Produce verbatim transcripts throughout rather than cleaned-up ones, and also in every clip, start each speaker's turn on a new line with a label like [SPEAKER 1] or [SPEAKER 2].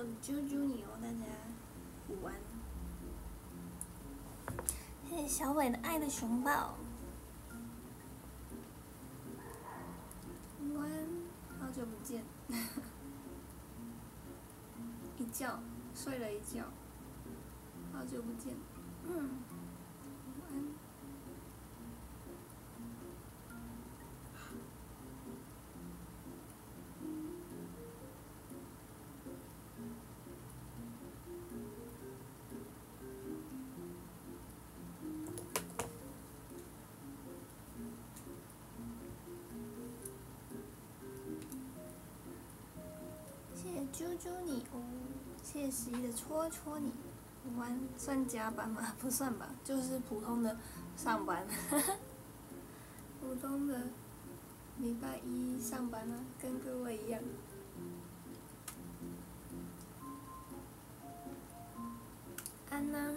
[SPEAKER 1] 啾啾你哦，大家午安。谢谢小伟的爱的熊抱。午安，好久不见。一觉睡了一觉，好久不见。嗯，午安。谢谢啾啾你哦，谢谢十一的戳戳你。午安，算加班吗？不算吧，就是普通的上班。普通的礼拜一上班啊，跟各位一样。安呐，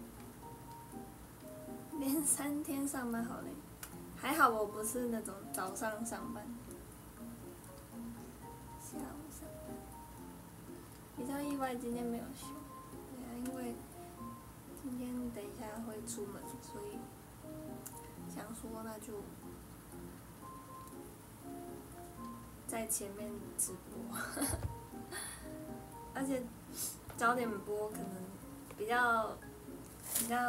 [SPEAKER 1] 连三天上班好累，还好我不是那种早上上班，下午上班。比较意外，今天没有休，对啊，因为今天等一下会出门，所以想说那就在前面直播，而且早点播可能比较比较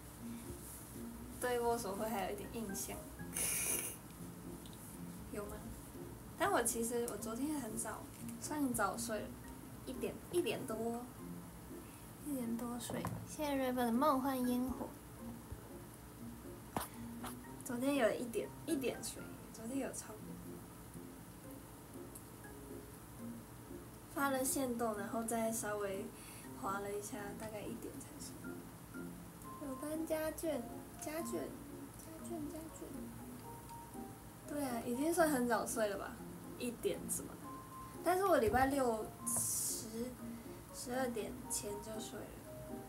[SPEAKER 1] 对握手会还有一点印象，有吗？但我其实我昨天很早，算早睡了，一点一点多，一点多睡。谢谢 River 的梦幻烟火。昨天有一点一点睡，昨天有超过。发了限动，然后再稍微滑了一下，大概一点才睡。有单家眷，家眷，家眷家眷。对啊，已经算很早睡了吧，一点什么的。但是我礼拜六十十二点前就睡了。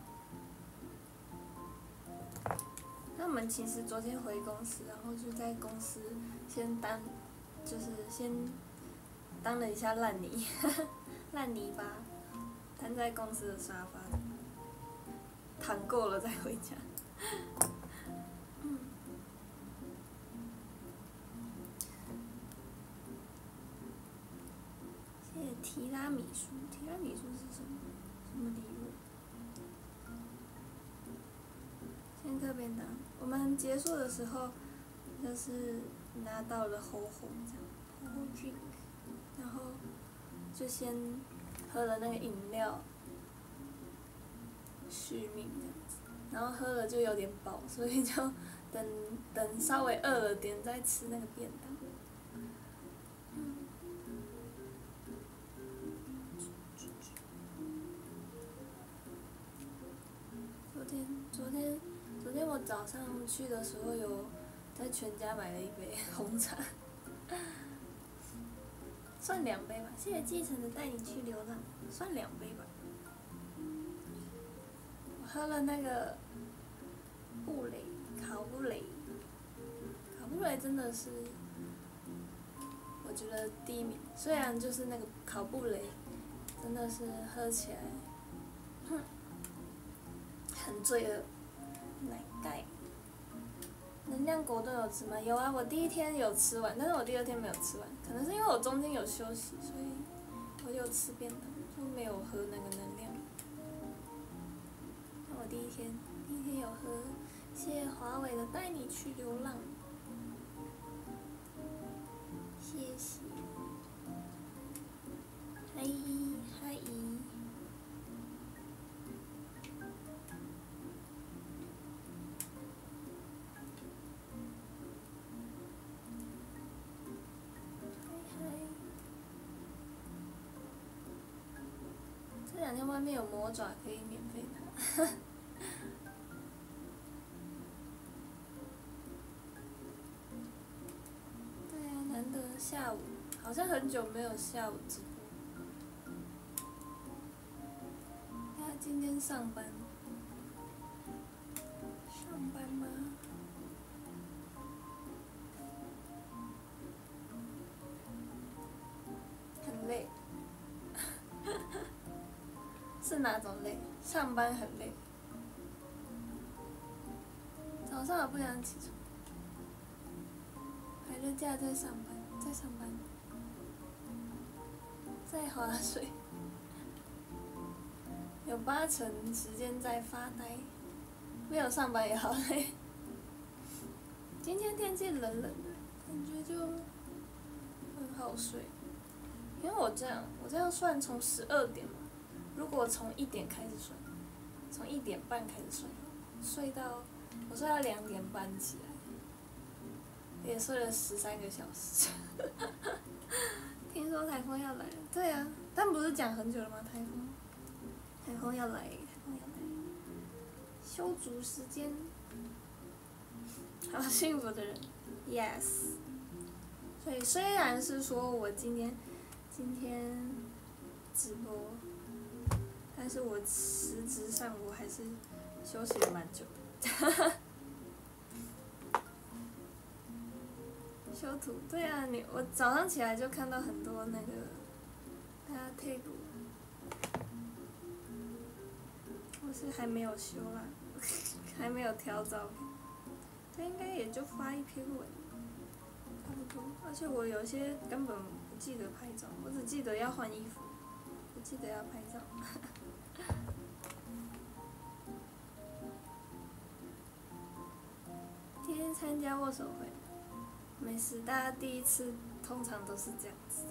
[SPEAKER 1] 那我们其实昨天回公司，然后就在公司先当，就是先当了一下烂泥，烂泥巴，瘫在公司的沙发，躺够了再回家。嗯。谢谢提拉米苏，提拉米苏是什么？什么礼物？先课便当，我们结束的时候，就是拿到了红红这样，红红 drink，然后就先喝了那个饮料，续命这样子，然后喝了就有点饱，所以就等等稍微饿了点再吃那个便当。嗯。昨天昨天昨天我早上去的时候有在全家买了一杯红茶，算两杯吧。谢谢继承的带你去流浪，算两杯吧。我喝了那个布雷烤布雷，烤布雷真的是我觉得第一名。虽然就是那个烤布雷真的是喝起来，哼，很罪恶。奶盖，能量果冻有吃吗？有啊，我第一天有吃完，但是我第二天没有吃完，可能是因为我中间有休息，所以我有吃便当，就没有喝那个能量。那我第一天，第一天有喝，谢谢华为的带你去流浪，谢谢，嗨嗨。这两天外面有魔爪可以免费拿。对啊，难得下午，好像很久没有下午直播。他今天上班，上班吗？很累。 是哪种累？上班很累，早上我不想起床，排着假在上班，在上班，在划水，有八成时间在发呆，没有上班也好累。今天天气冷冷的，感觉就很好睡。因为我这样，我这样算从十二点嘛，如果从一点开始算，从一点半开始算，睡到我睡到两点半起来，也睡了十三个小时。听说台风要来了，对啊，但不是讲很久了吗？台风，台风要来，台风要来，修足时间。好幸福的人 ，yes。所以虽然是说我今天今天直播，但是我实质上我还是休息了蛮久的。修图，对啊，你我早上起来就看到很多那个大家退图，我是还没有修啦，还没有挑照片。他应该也就发一篇文，差不多。而且我有些根本不记得拍照，我只记得要换衣服，不记得要拍照。今天参加握手会，没事，大家第一次通常都是这样子。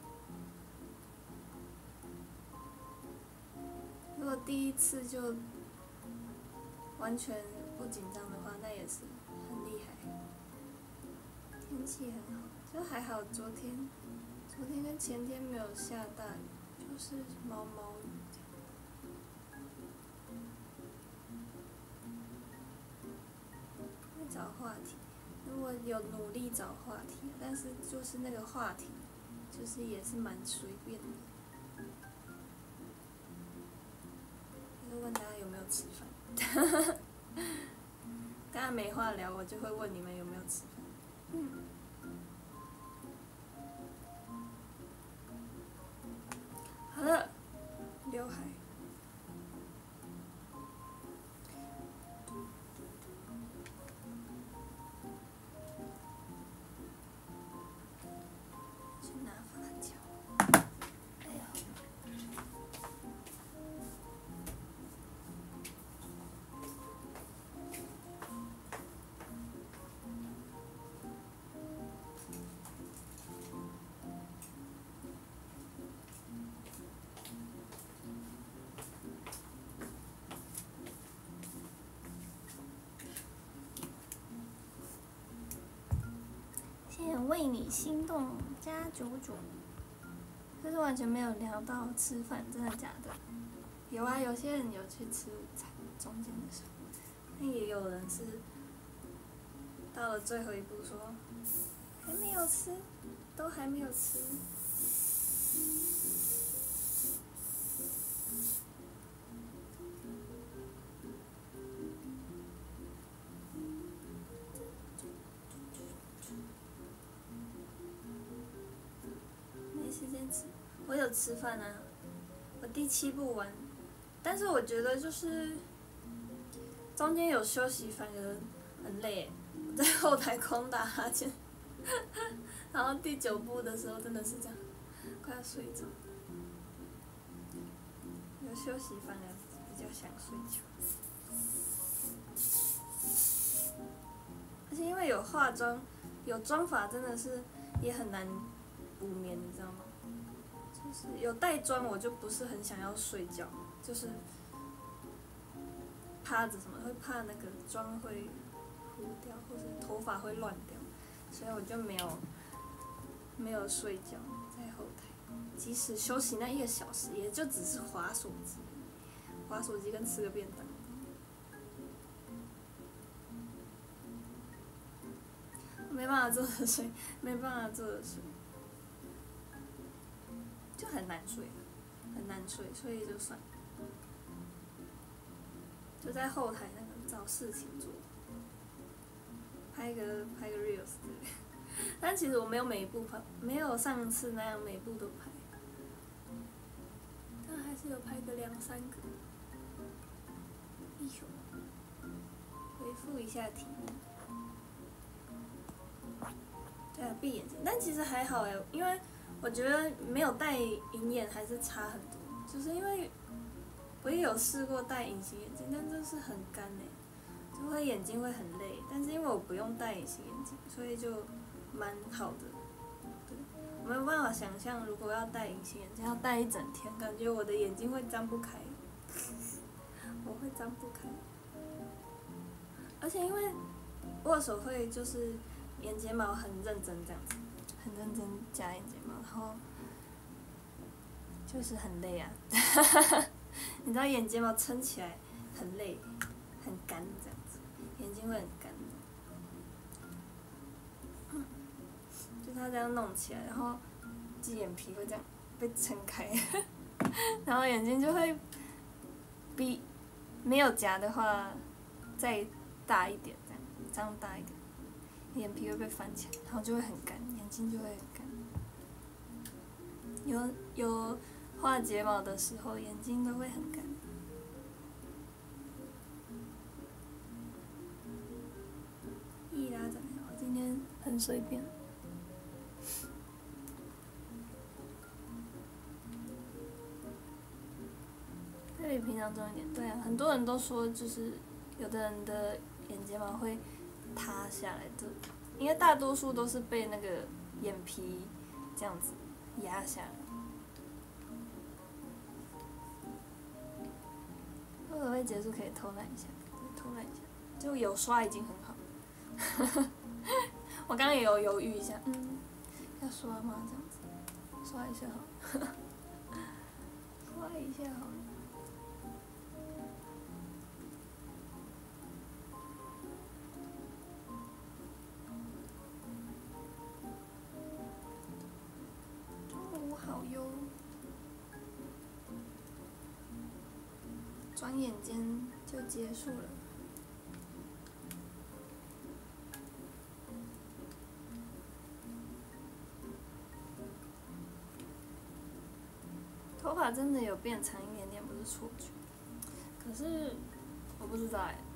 [SPEAKER 1] 如果第一次就完全不紧张的话，那也是很厉害。天气很好，就还好昨天，昨天跟前天没有下大雨，就是毛毛雨这样。会找话题，如果有努力找话题，但是就是那个话题，就是也是蛮随便的。就问大家有没有吃饭。大家没话聊，我就会问你们有没有吃饭。嗯。好了，刘海。去拿发胶。哎呀。先为你心动加九九，可是完全没有聊到吃饭，真的假的？有啊，有些人有去吃午餐，中间的时候，但也有人是到了最后一步说还没有吃，都还没有吃。没时间吃，我有吃饭啊，我第七部完，但是我觉得就是中间有休息，反而很累，我在后台狂打哈欠，然后第九部的时候真的是这样，快要睡着，有休息反而比较想睡觉，而且因为有化妆，有妆法真的是也很难补眠，你知道吗？就是有带妆，我就不是很想要睡觉，就是趴着什么会怕那个妆会糊掉，或者头发会乱掉，所以我就没有没有睡觉，在后台。即使休息那一个小时，也就只是滑手机，滑手机跟吃个便当。没办法坐着睡，没办法坐着睡。就很难睡，很难睡，所以就算了，就在后台那个找事情做，拍个拍个 reels 之类的。但其实我没有每一部拍，没有上次那样每一部都拍，但还是次有拍个两三个。一首，回复一下题目。对啊，闭眼睛，但其实还好哎，因为我觉得没有戴隐眼还是差很多，就是因为我也有试过戴隐形眼镜，但就是很干哎，就会眼睛会很累。但是因为我不用戴隐形眼镜，所以就蛮好的。对，我没有办法想象如果要戴隐形眼镜要戴一整天，感觉我的眼睛会张不开，我会张不开。而且因为握手会就是眼睫毛很认真这样子，很认真夹眼睫毛，然后就是很累啊。你知道眼睫毛撑起来很累，很干这样子，眼睛会很干的。就它这样弄起来，然后鸡眼皮会这样被撑开，然后眼睛就会比没有夹的话再大一点，这样张大一点，眼皮会被翻起来，然后就会很干，眼睛就会很干。有有画睫毛的时候，眼睛都会很干。一拉长条，今天很随便。会比平常重一点，对啊，很多人都说就是有的人的眼睫毛会塌下来的，因为大多数都是被那个眼皮这样子压下来。握手会结束可以偷懒一下，偷懒一下，就有刷已经很好。我刚刚也有犹豫一下，嗯，要刷吗？这样子，刷一下好了，刷一下好了。转眼间就结束了。头发真的有变长一点点，不是错觉。可是我不知道哎，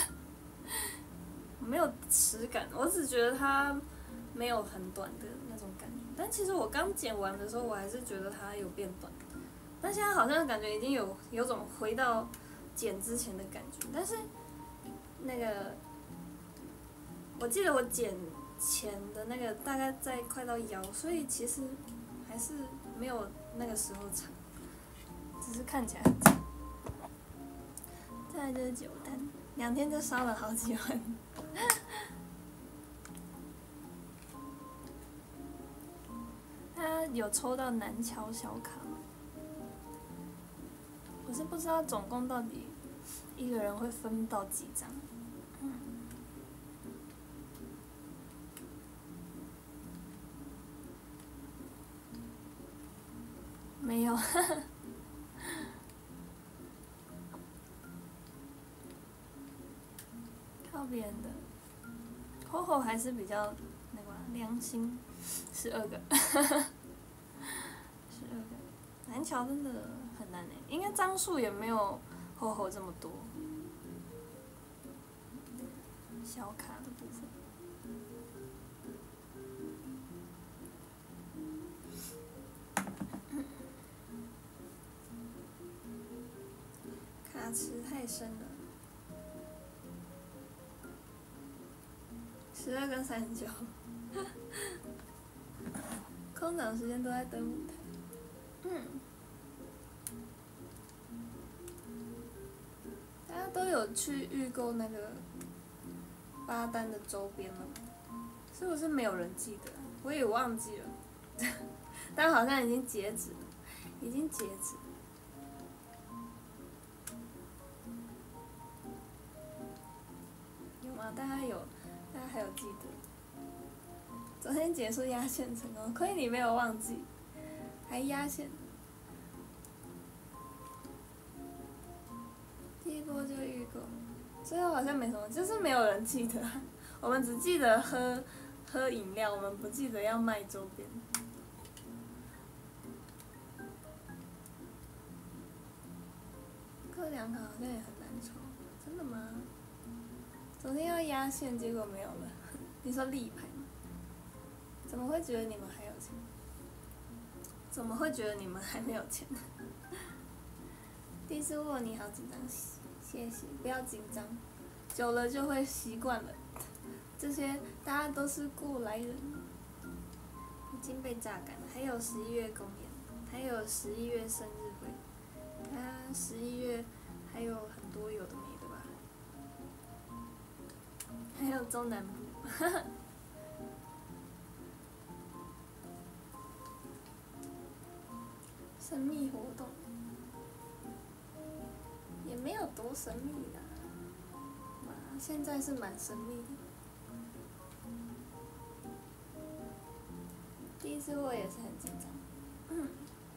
[SPEAKER 1] 没有实感，我只觉得它没有很短的那种感觉。但其实我刚剪完的时候，我还是觉得它有变短。但现在好像感觉已经有有种回到剪之前的感觉，但是那个我记得我剪前的那个大概在快到腰，所以其实还是没有那个时候长，只是看起来很长。再来就是九单，两天就烧了好几万。他有抽到南桥小卡吗？我是不知道总共到底一个人会分到几张。嗯。没有。靠别人的。H O H O 还是比较那个良心，十二个。十二个。南桥真的很难诶，应该张数也没有 H O H O 这么多。小卡的部分。卡池太深了。十二跟三十九。空档时间都在登舞台。嗯。大家都有去预购那个八单的周边了吗？是不是没有人记得？我也忘记了。但好像已经截止了，已经截止了。有吗？大家有，大家还有记得？昨天结束压线成功，亏你没有忘记，还压线。第一波就预购，最后好像没什么，就是没有人记得。我们只记得喝喝饮料，我们不记得要卖周边。 这两卡好像也很难抽，真的吗？昨天要压线，结果没有了。你说立牌吗？怎么会觉得你们还有钱？怎么会觉得你们还没有钱？第一次问你好紧张，谢谢，不要紧张，久了就会习惯了。这些大家都是过来人，已经被榨干了。还有十一月公演，还有十一月生日会，他十一月还有很多有的没的吧，还有中南部，哈哈。神秘活动也没有多神秘啦，嘛，现在是蛮神秘的。第一次我也是很紧张，嗯，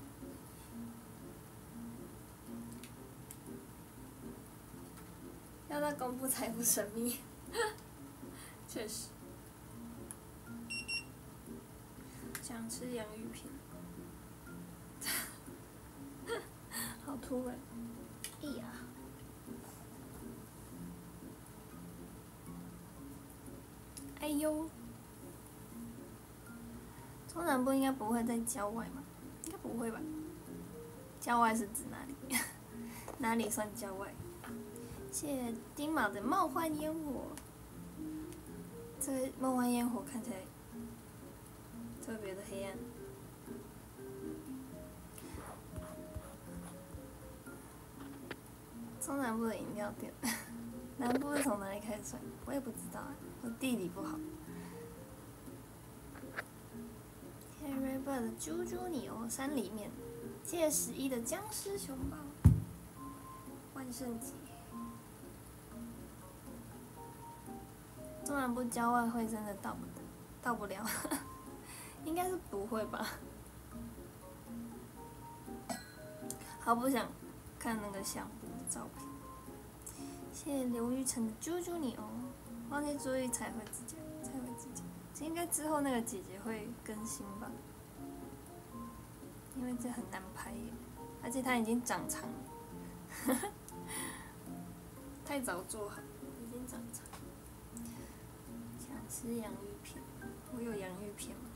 [SPEAKER 1] 要到公布才不神秘，确实。想吃洋芋片，好突然，哎呀！哎呦！中南部应该不会在郊外吧？应该不会吧？郊外是指哪里？哪里算郊外？谢谢丁卯的梦幻烟火。这梦幻烟火看起来特别的黑暗。中南部的饮料店，南部是从哪里开始算？我也不知道啊，我地理不好。Harry Bird 的猪猪牛山里面，谢谢十一的僵尸熊猫，万圣节。中南部郊外会真的到不到不了，应该是不会吧？好不想看那个相簿的照片。谢谢刘玉成的猪猪牛，忘记注意才会指甲，才会指甲。这应该之后那个姐姐会更新吧？因为这很难拍耶，而且它已经长长了，太早做好，已经长长。想吃洋芋片，我有洋芋片吗？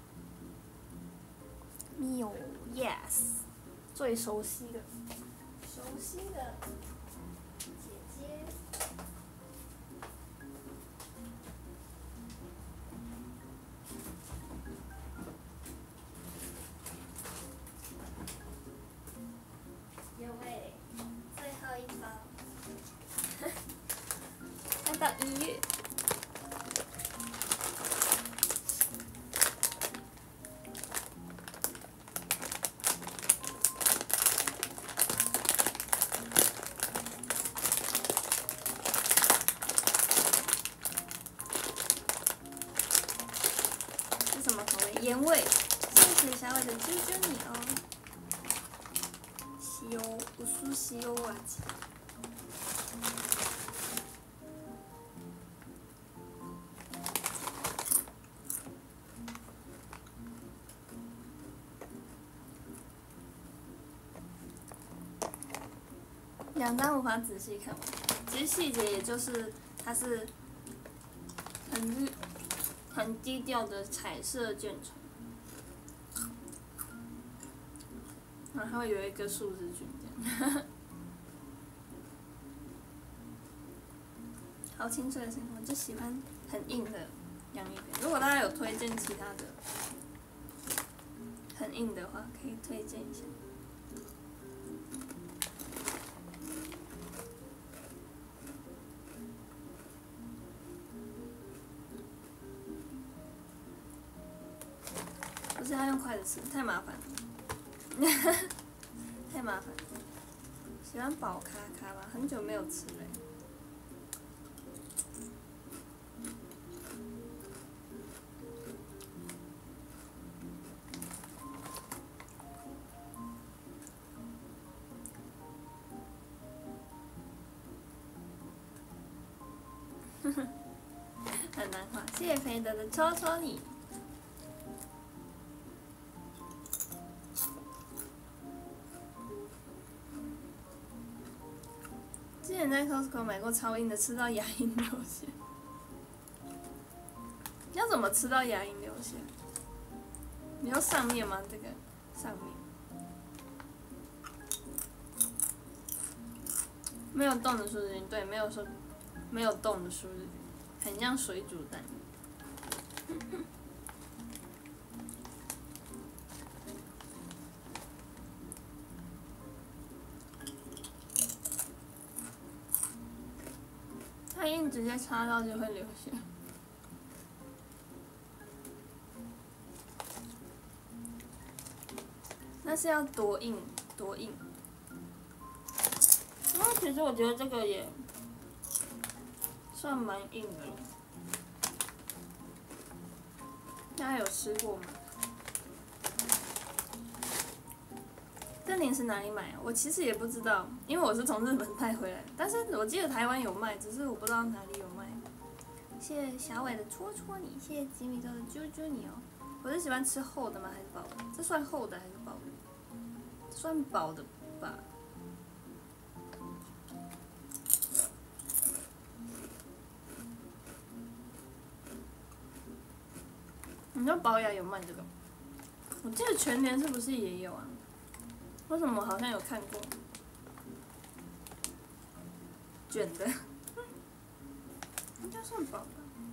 [SPEAKER 1] 没有 ，yes， 最熟悉的，熟悉的姐姐。有喂，最后一包，要到一月。是什么口味？盐味。谢谢小伟的啾啾你哦。塩，薄塩味。两张无法仔细看完，其实细节也就是它是很很低调的彩色渐层，然后有一个数字菌这样，好清脆的声音，我就喜欢很硬的洋芋片。如果大家有推荐其他的很硬的话，可以推荐一下。不是要用筷子吃，太麻烦了，太麻烦了。喜欢宝咖咖吧，很久没有吃了。很难画，谢谢肥德的戳戳你。 之前在 Costco 买过超硬的，吃到牙龈流血。要怎么吃到牙龈流血？你说上面吗？这个上面没有动的舒适菌，对，没有说没有动的舒适菌，很像水煮蛋。太硬直接插到就会流血。那是要多硬多硬？因为其实我觉得这个也算蛮硬的了。大家有吃过吗？这零食哪里买啊？我其实也不知道，因为我是从日本带回来的，但是我记得台湾有卖，只是我不知道哪里有卖。谢谢小伟的戳戳你，谢谢吉米哥的啾啾你哦。我是喜欢吃厚的吗？还是薄的？这算厚的还是薄的？算薄的吧。你说保雅有卖这个？我记得全联是不是也有啊？为什么好像有看过？卷的，应该算薄吧。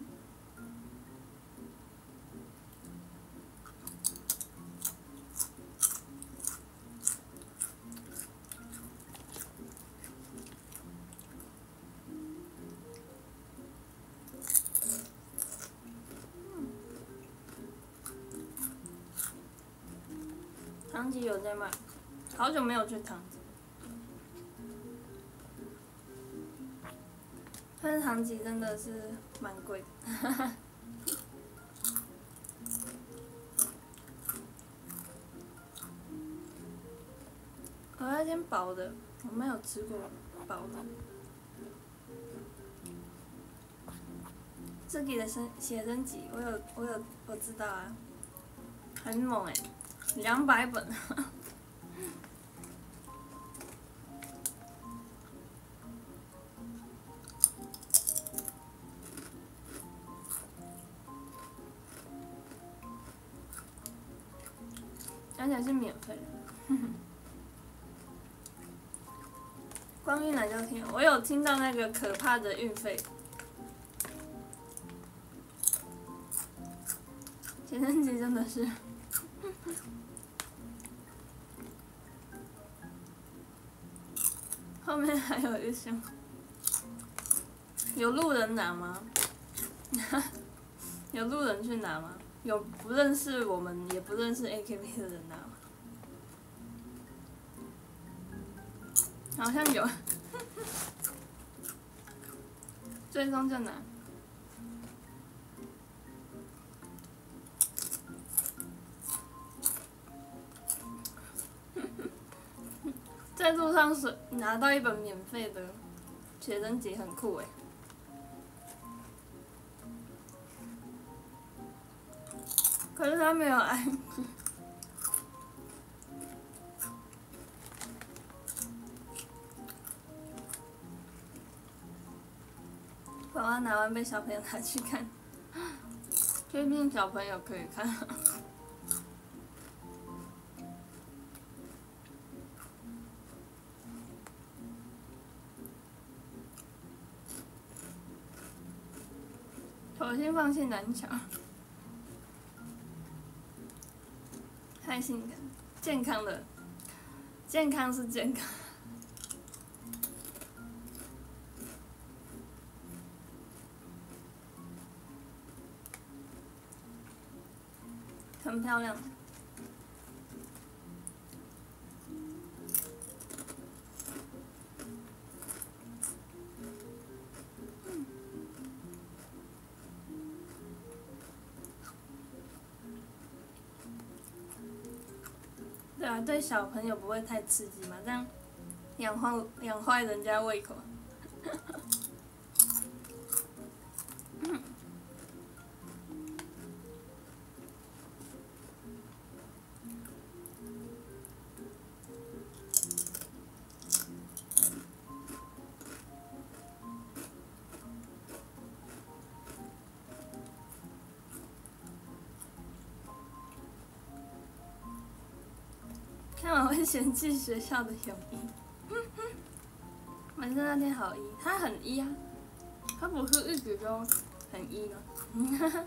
[SPEAKER 1] 唐吉有在卖，好久没有去唐吉。但是唐吉真的是蛮贵的，我要先薄的，我没有吃过薄的。自己的生写真集，我有我有我知道啊，很猛哎、欸，两百本。而且是免费的。光运来就听，我有听到那个可怕的运费。写真集真的是，后面还有一箱，有路人拿吗？有路人去拿吗？有不认识我们也不认识 A K B 的人拿吗？好像有，追踪就拿。在路上是拿到一本免费的写真集，很酷哎。可是他没有 I P。爸爸拿完被小朋友拿去看，确定小朋友可以看。我先放弃南桥，太性感，健康的，健康是健康。很漂亮。对啊，对小朋友不会太刺激嘛，这样养坏养坏人家胃口。 看完会嫌弃学校的泳衣。反正那天好 E， 他很 E 啊，他不是一直都很 E 吗？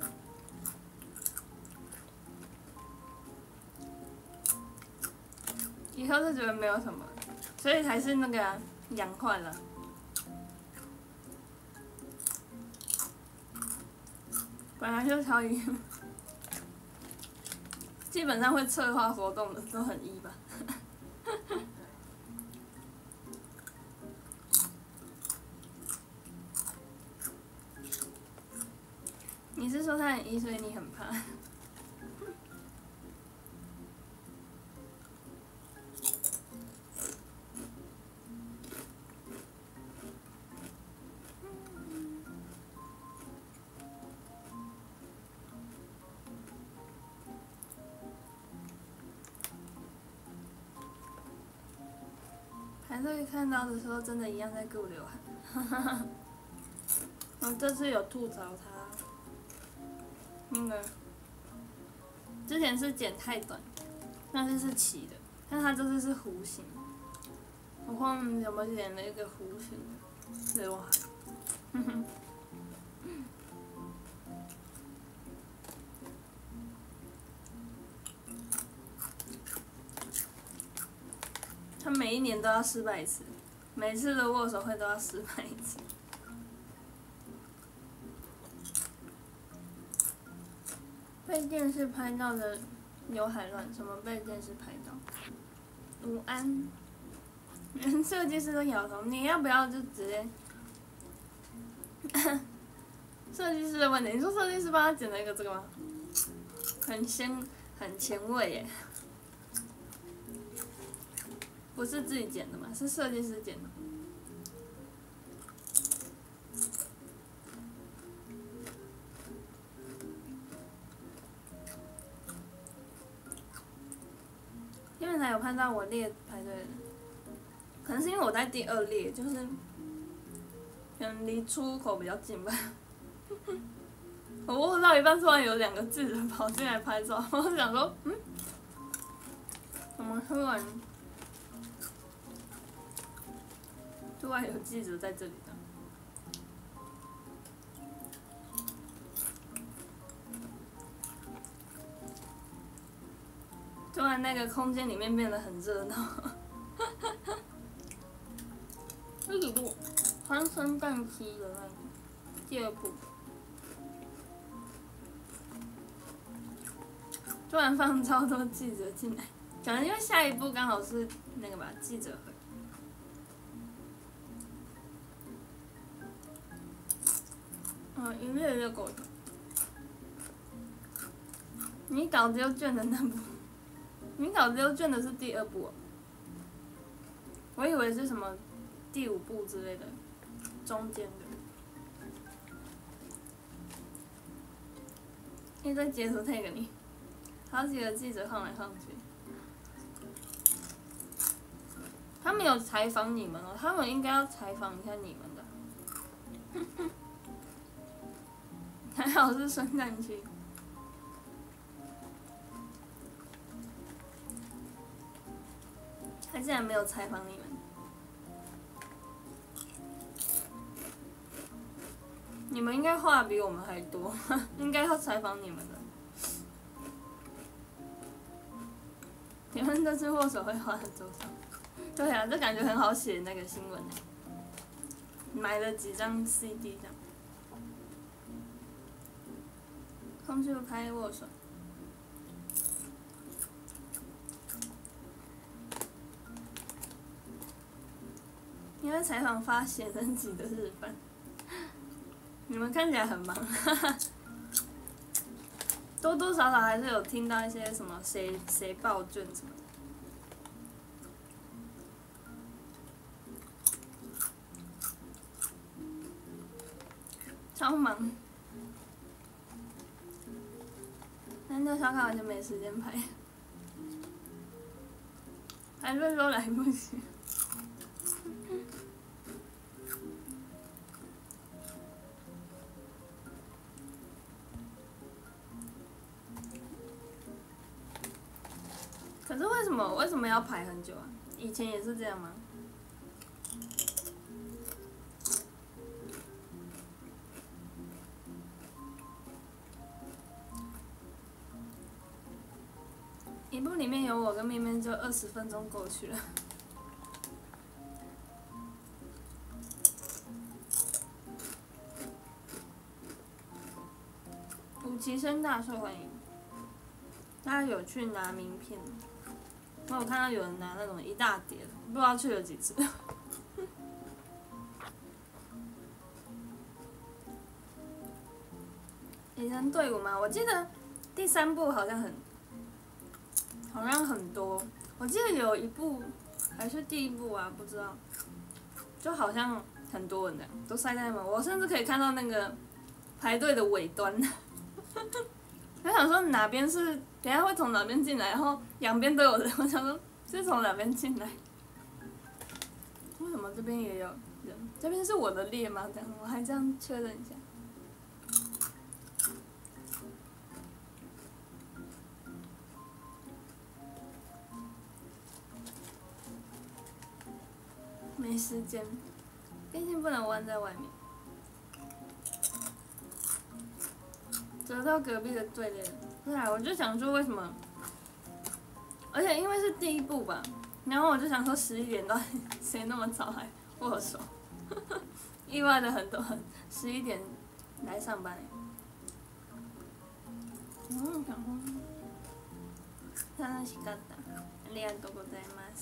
[SPEAKER 1] 以后就觉得没有什么，所以才是那个、啊、养坏了。本来就超 E， 基本上会策划活动的都很 E 吧。你是说他很 E， 所以你很怕？排队看到的时候，真的一样在给我流汗。我这次有吐槽他，那个之前是剪太短，但是是齐的，但他这次是弧形。我忘有没有剪了一个弧形的刘海。哼哼。他每一年都要失败一次，每次的握手会都要失败一次。被电视拍到的刘海乱，什么被电视拍到？午安，连设计师都摇头，你要不要就直接？设计师的问题，你说设计师帮他剪了一个这个吗？很先很前卫耶。不是自己剪的嘛，是设计师剪的。因为才有看到我列排队的，可能是因为我在第二列，就是可能离出口比较近吧。我握到一半，突然有两个记者跑进来拍照，我想说，嗯，怎么突然？突然有记者在这里的，突然那个空间里面变得很热闹。这几部穿圣诞期的那个第二部，突然放超多记者进来，可能因为下一部刚好是那个吧记者会。嗯，一列一列狗。你稿子又卷的那部，你稿子又卷的是第二部、哦，我以为是什么第五部之类的，中间的。一堆截图 tag 你，好几个记者晃来晃去。他们有采访你们哦，他们应该要采访一下你们的。还好是圣诞期。他竟然没有采访你们，你们应该话比我们还多，应该要采访你们的。你们这次握手会花了多少？对啊，这感觉很好写那个新闻呢。买了几张 C D 这样。空去拍握手。因为采访发写真集的日本，你们看起来很忙，哈哈。多多少少还是有听到一些什么谁谁报卷什么的。超忙。但那烧烤完全没时间拍，还是说来不及。可是是为什么为什么要排很久啊？以前也是这样吗？一部里面有我跟面面，就二十分钟过去了。武崎生大受欢迎，大家有去拿名片？我有看到有人拿那种一大叠的，不知道去了几次。以前队伍吗？我记得第三部好像很，好像很多。我记得有一部还是第一部啊，不知道，就好像很多人这样都塞在那边。我甚至可以看到那个排队的尾端。我想说哪边是等下会从哪边进来，然后两边都有人。我想说是从哪边进来？为什么这边也有人？这边是我的列吗？这样我还这样确认一下。没时间，毕竟不能弯在外面。折到隔壁的对联，对啊，我就想说为什么？而且因为是第一部吧，然后我就想说十一点到底谁那么早来握手？意外的很多人十一点来上班。嗯，想说，楽しかった。ありがとうございます。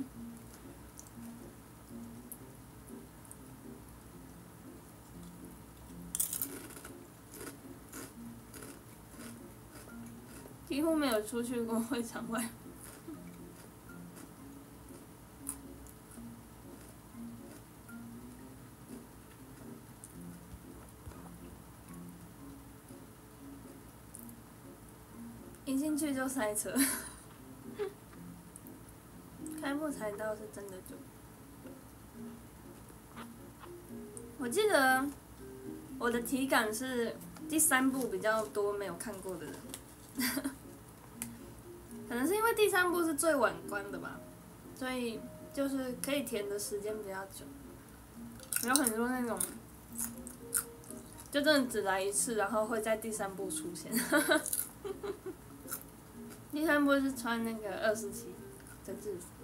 [SPEAKER 1] 几乎没有出去过会场外。一进去就塞车，开幕才到是真的久。我记得我的体感是第三部比较多没有看过的人。可能是因为第三部是最晚关的吧，所以就是可以填的时间比较久。有很多那种，就真的只来一次，然后会在第三部出现。第三部是穿那个二十七的制服，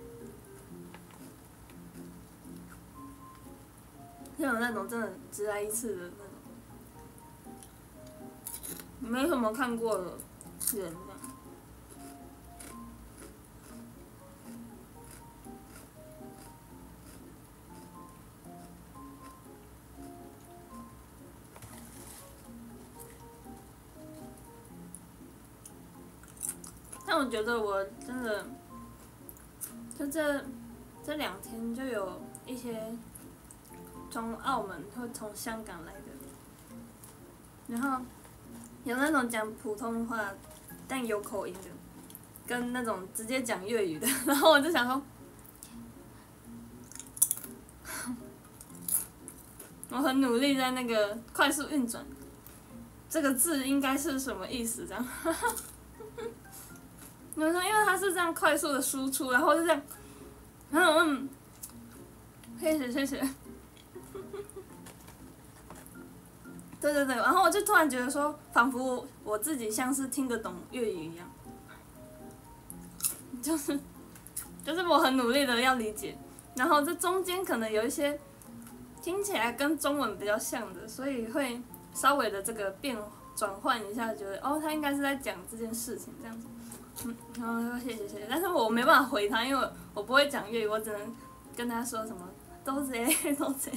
[SPEAKER 1] 就有那种真的只来一次的那种，没什么看过的人。但我觉得我真的，就这这两天就有一些从澳门或从香港来的，然后有那种讲普通话但有口音的，跟那种直接讲粤语的，然后我就想说，我很努力在那个快速运转，这个字应该是什么意思？这样。你们说，因为它是这样快速的输出，然后就这样，嗯嗯，谢谢谢谢。对对对，然后我就突然觉得说，仿佛我自己像是听得懂粤语一样，就是，就是我很努力的要理解，然后这中间可能有一些听起来跟中文比较像的，所以会稍微的这个变转换一下，觉得哦，他应该是在讲这件事情这样子。嗯，然后说谢谢谢谢，但是我没办法回他，因为我我不会讲粤语，我只能跟他说什么都贼都贼。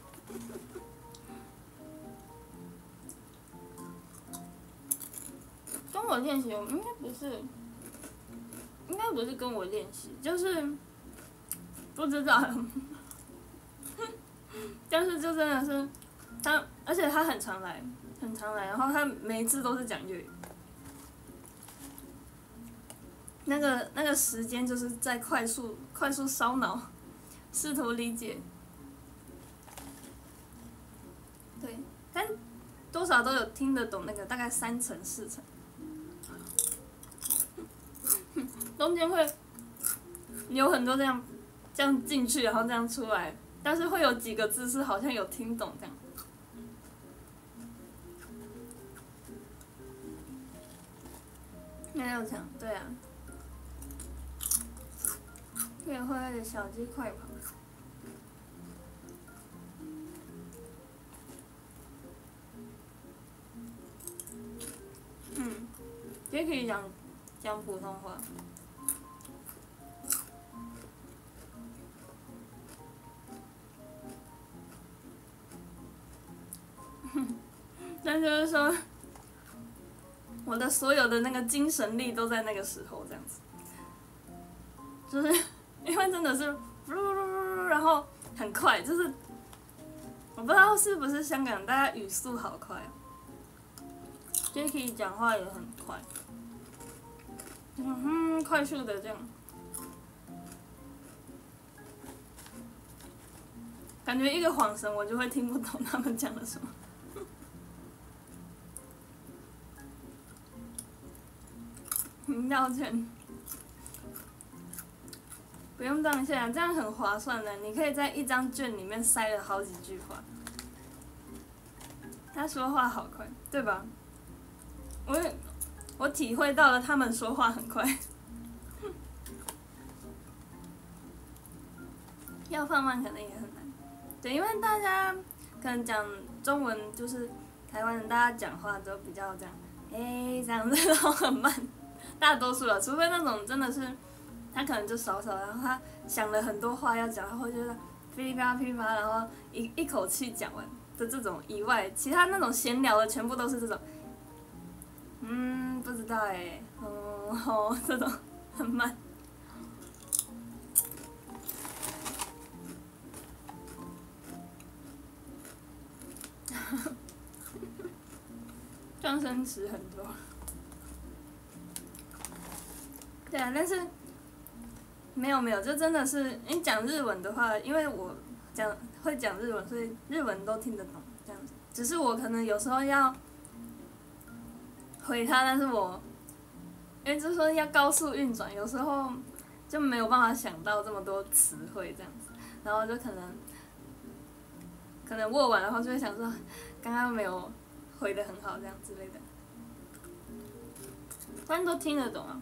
[SPEAKER 1] 跟我练习，应该不是，应该不是跟我练习，就是不知道，但是就真的是他，而且他很常来，很常来，然后他每一次都是讲粤语。那个那个时间就是在快速快速烧脑，试图理解。对，但多少都有听得懂那个大概三成四成， 中间会有很多这样这样进去，然后这样出来，但是会有几个字是好像有听懂这样。没有抢，对啊。可以会的小鸡快跑。嗯，也可以讲讲普通话。但就是说，我的所有的那个精神力都在那个时候，这样子，就是因为真的是，然后很快，就是我不知道是不是香港大家语速好快啊 ，Jacky 讲话也很快，嗯，快速的这样，感觉一个晃神我就会听不懂他们讲的什么。饮料券，不用这样想，这样很划算的。你可以在一张券里面塞了好几句话。他说话好快，对吧？我我体会到了他们说话很快。要放慢可能也很难，对，因为大家可能讲中文，就是台湾人，大家讲话都比较这样，哎、欸，这样子，然后很慢。大多数了，除非那种真的是，他可能就少少，然后他想了很多话要讲，然后就是噼里啪啦噼里啪啦，然后一一口气讲完的这种以外，其他那种闲聊的全部都是这种，嗯，不知道哎、欸，哦哦，这种很慢。撞声词很多。对啊，但是没有没有，就真的是你讲日文的话，因为我讲会讲日文，所以日文都听得懂这样子。只是我可能有时候要回他，但是我因为就是说要高速运转，有时候就没有办法想到这么多词汇这样子，然后就可能可能握完，然后就会想说刚刚没有回得很好这样之类的，反正都听得懂啊。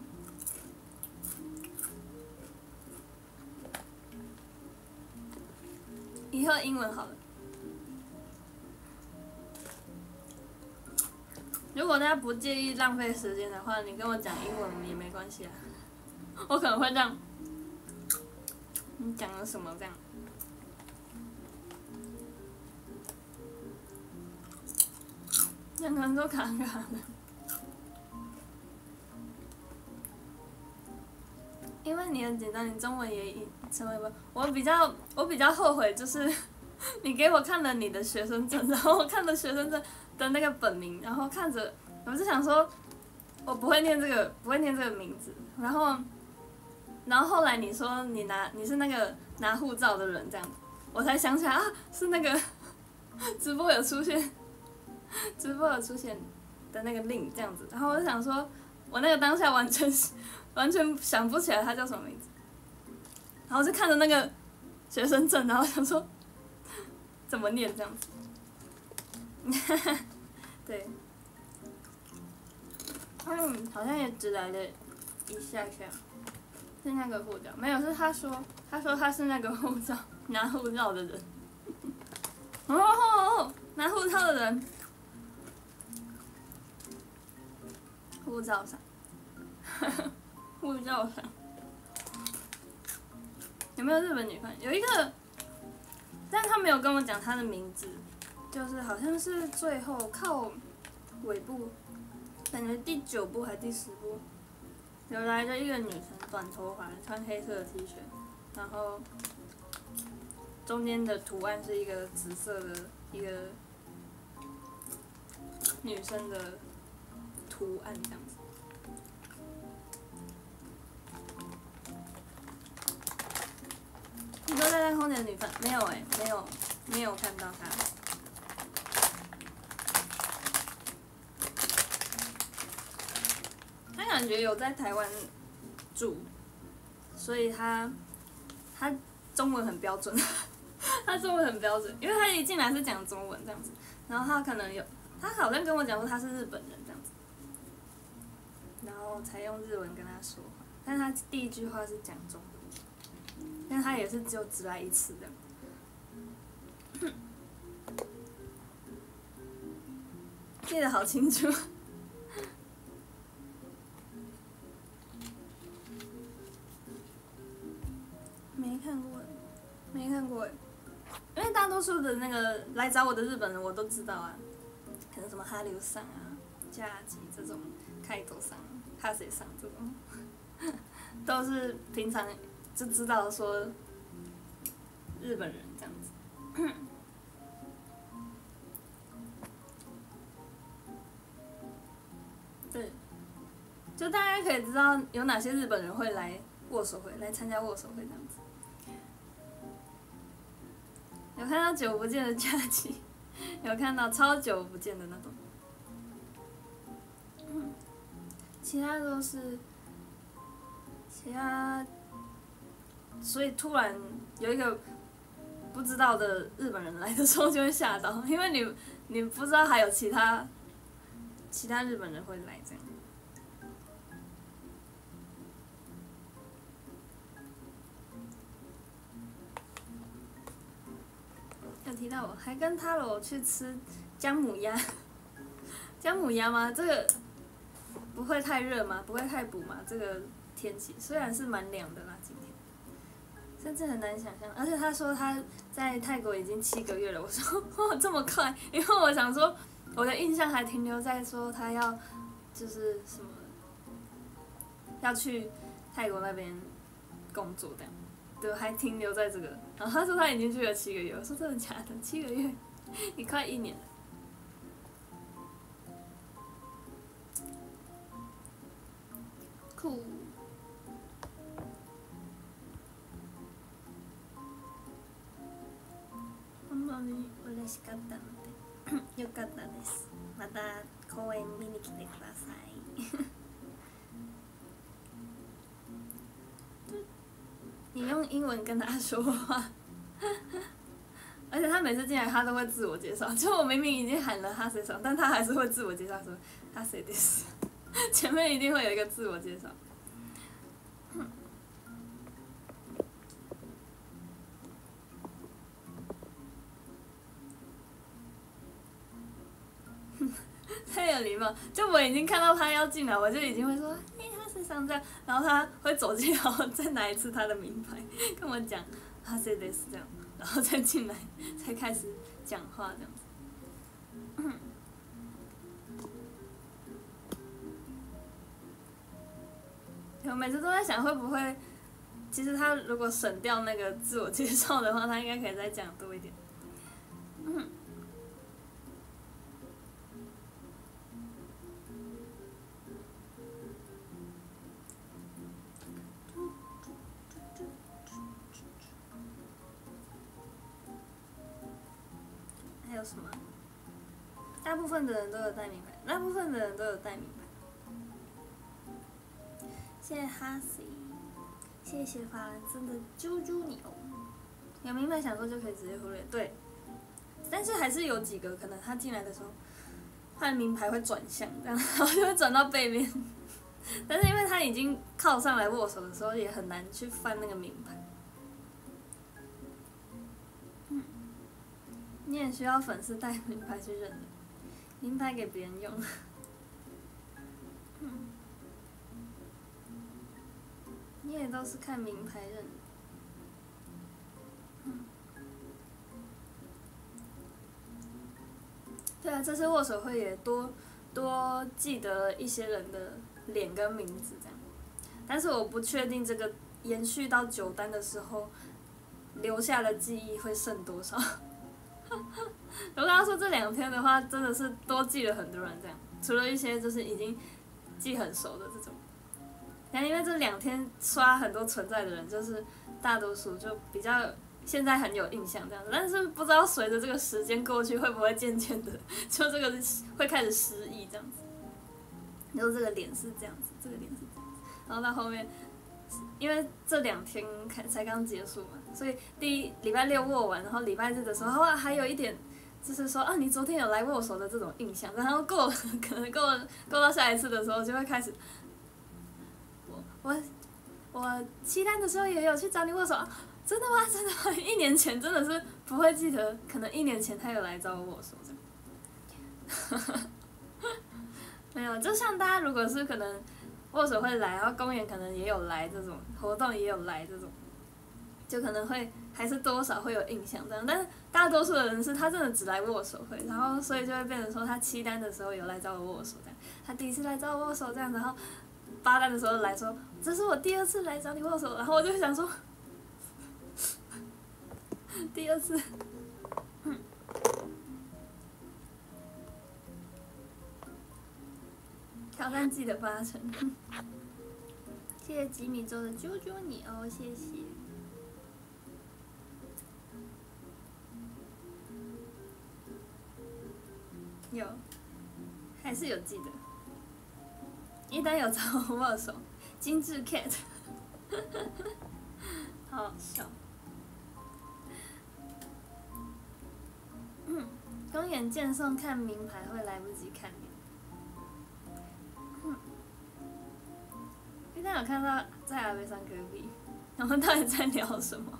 [SPEAKER 1] 以后英文好了。如果大家不介意浪费时间的话，你跟我讲英文也没关系啊。我可能会这样，你讲了什么这样？两个人都卡卡的。因为你很紧张，你中文也成为不，我比较我比较后悔就是你给我看了你的学生证，然后我看了学生证的那个本名，然后看着我就想说，我不会念这个不会念这个名字，然后然后后来你说你拿你是那个拿护照的人这样，我才想起来啊是那个直播有出现，直播有出现的那个 link 这样子，然后我就想说，我那个当下完全完全想不起来他叫什么名字，然后就看着那个学生证，然后想说怎么念这样子，对，嗯，好像也只来了一下下，是那个护照，没有，是他说他说他是那个护照拿护照的人，哦哦哦，拿护照的人，护照上。护照上有没有日本女团？有一个，但他没有跟我讲她的名字，就是好像是最后靠尾部，感觉第九部还第十部，有来的一个女生，短头发，穿黑色的 T 恤，然后中间的图案是一个紫色的一个女生的图案这样子。你说在那空姐的女粉没有哎、欸，没有没有看到她。她感觉有在台湾住，所以他他中文很标准，他中文很标准，因为他一进来是讲中文这样子，然后他可能有他好像跟我讲说他是日本人这样子，然后才用日文跟他说话，但他第一句话是讲中文，但他也是只有只来一次这样。记得好清楚。没看过，没看过，因为大多数的那个来找我的日本人我都知道啊，可能什么哈流桑啊、加吉这种、开头桑、哈谁桑这种，都是平常就知道说日本人这样子。对，就大家可以知道有哪些日本人会来握手会，来参加握手会这样子。有看到久不见的假期，有看到超久不见的那种，嗯，其他都是，其他，所以突然有一个不知道的日本人来的时候就会吓到，因为你你不知道还有其他。其他日本人会来这样。有提到我还跟他罗去吃姜母鸭，姜母鸭吗？这个不会太热吗？不会太补吗？这个天气虽然是蛮凉的啦，今天，甚至很难想象。而且他说他在泰国已经七个月了，我说哦这么快，因为我想说我的印象还停留在说他要。就是什么要去泰国那边工作这样，对，还停留在这个。然后他说他已经去了七个月，我说真的假的？七个月，也快一年了。酷。本当に嬉しかったのでよかったです。また公園見に来てください。你用英文跟他说话，而且他每次进来他都会自我介绍，就我明明已经喊了他谁上，但他还是会自我介绍说他谁です，前面一定会有一个自我介绍。太有礼貌，就我已经看到他要进来，我就已经会说，哎、欸，他是上这样，然后他会走进来，然后再拿一次他的名牌，跟我讲，他谁得是这样，然后再进来，才开始讲话这样子。嗯、我每次都在想，会不会，其实他如果省掉那个自我介绍的话，他应该可以再讲多一点。嗯。还有什么？大部分的人都有带名牌，大部分的人都有带名牌。谢谢哈西，谢谢法兰森的啾啾牛。有名牌想说就可以直接忽略，对。但是还是有几个可能他进来的时候，他的名牌会转向，这样然后就会转到背面。但是因为他已经靠上来握手的时候，也很难去翻那个名牌。你也需要粉丝带名牌去认的，名牌给别人用。嗯，你也都是看名牌认的。嗯，对啊，这次握手会也多多记得一些人的脸跟名字这样，但是我不确定这个延续到九单的时候留下的记忆会剩多少。如果要说这两天的话，真的是多记了很多人这样，除了一些就是已经记很熟的这种，但因为这两天刷很多存在的人，就是大多数就比较现在很有印象这样子，但是不知道随着这个时间过去，会不会渐渐的就这个会开始失忆这样子，然后这个脸是这样子，这个脸是这样子，然后到后面因为这两天才才刚结束嘛，所以第一礼拜六握完，然后礼拜日的时候，还有一点就是说啊，你昨天有来握手的这种印象，然后过可能过过到下一次的时候，就会开始，我我我期待的时候也有去找你握手，真的吗？真的吗？一年前真的是不会记得，可能一年前他有来找我握手这样。没有，就像大家如果是可能握手会来，然后公园可能也有来这种活动也有来这种，就可能会还是多少会有印象这样。但是大多数的人是他真的只来握手会，然后所以就会变成说他七单的时候有来找我握手这样，他第一次来找我握手这样，然后八单的时候来说这是我第二次来找你握手，然后我就想说第二次。挑战记得八成，谢谢吉米周的啾啾你哦，谢谢。有，还是有记得。一单有找我握手，精致 cat， 好好笑。嗯，公园见送看名牌会来不及看名。今天有看到在阿贝上隔壁，我们到底在聊什么？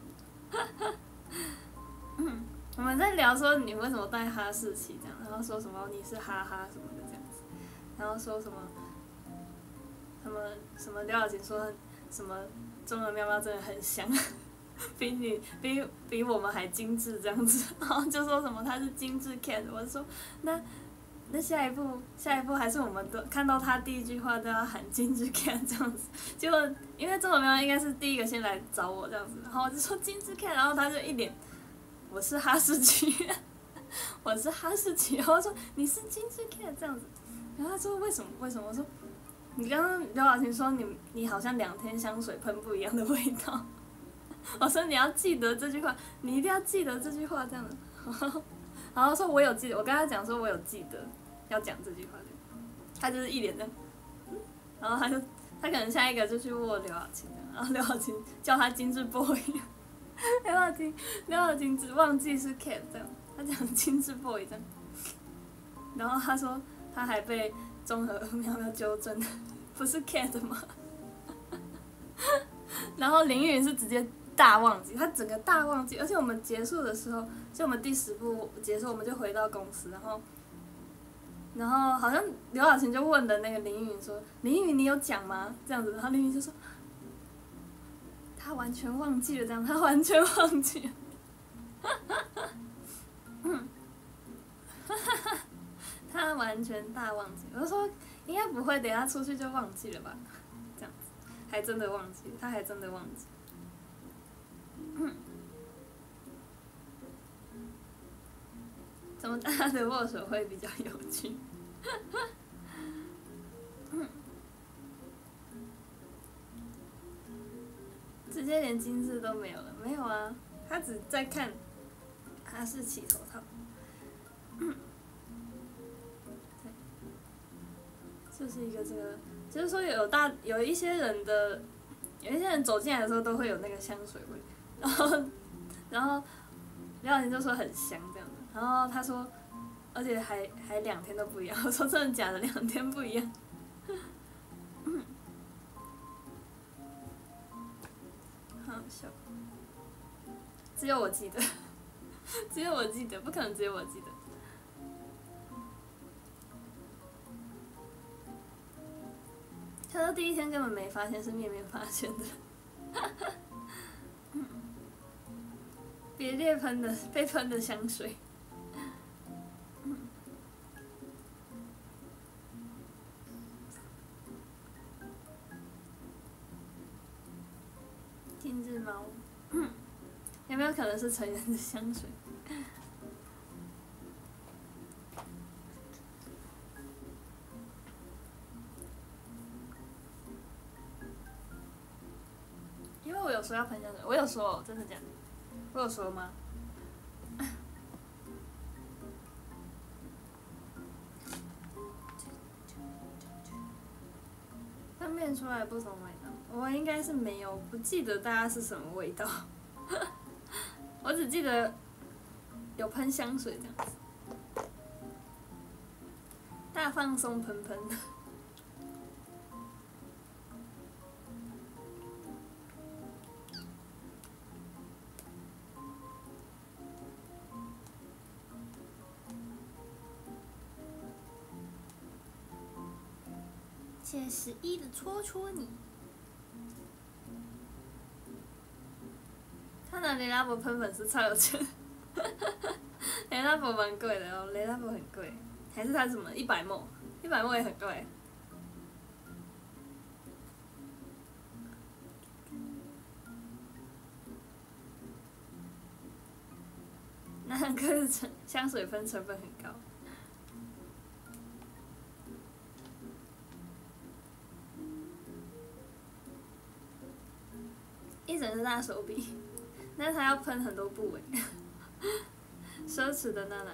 [SPEAKER 1] 嗯，我们在聊说你为什么戴哈士奇这样，然后说什么你是哈哈什么的这样子，然后说什么什么什么刘晓晴说什么中文喵喵真的很香，比你比比我们还精致这样子，然后就说什么他是精致 cat， 我说那。那下一步，下一步还是我们都看到他第一句话都要喊精致 cat 这样子，结果因为中文喵应该是第一个先来找我这样子，然后我就说精致 cat， 然后他就一脸我是哈士奇，我是哈士奇，然后说你是精致 cat 这样子，然后他说为什么为什么？我说你刚刚刘晓晴说你你好像两天香水喷不一样的味道，我说你要记得这句话，你一定要记得这句话这样子，然后说我有记得，我跟他讲说我有记得。要讲这句话的，他就是一脸的，然后他就他可能下一个就去握刘晓晴，然后刘晓晴叫他精致 boy， 刘晓晴刘晓晴只忘记是 cat 这样，他讲精致 boy 这样，然后他说他还被综合喵喵纠正，不是 cat 吗？然后林允是直接大忘记，他整个大忘记，而且我们结束的时候，就我们第十部结束，我们就回到公司，然后。然后好像刘晓晴就问的那个林允说：“林允，你有讲吗？”这样子，然后林允就说：“他完全忘记了，这样他完全忘记了。”嗯，他完全大忘记。我就说应该不会，等下出去就忘记了吧？这样子，还真的忘记，他还真的忘记。嗯。怎么大家的握手会比较有趣？嗯，直接连精致都没有了，没有啊，他只在看哈士奇头套。嗯，对，就是一个这个，就是说有大有一些人的，有一些人走进来的时候都会有那个香水味，然后然后廖晓晴就说很香这样。然后他说，而且还还两天都不一样。我说真的假的？两天不一样。嗯，好笑。只有我记得，只有我记得，不可能只有我记得。他说第一天根本没发现，是面面发现的。嗯，别列喷的被喷的香水。精致猫，有没有可能是成人的香水？因为我有说要喷香水，我有说，真的假的？我有说吗？ 辨出来不同味道。我应该是没有，不记得大家是什么味道。我只记得有喷香水这样子，大放松喷喷的。切实一的戳戳你。他拿雷拉伯喷粉是超有钱，雷拉伯蛮贵的哦，雷拉伯很贵，还是他什么一百沫，一百沫也很贵。那两个成香水喷成本很高。一整只大手笔，但是他要喷很多部位，奢侈的娜娜。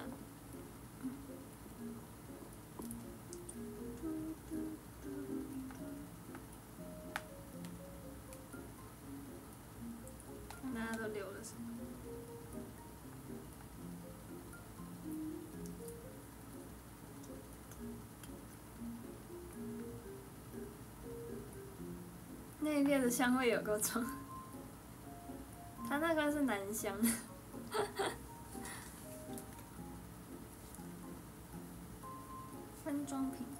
[SPEAKER 1] 大家都留了什么？那一列的香味有够重。他那个是男香，分装品，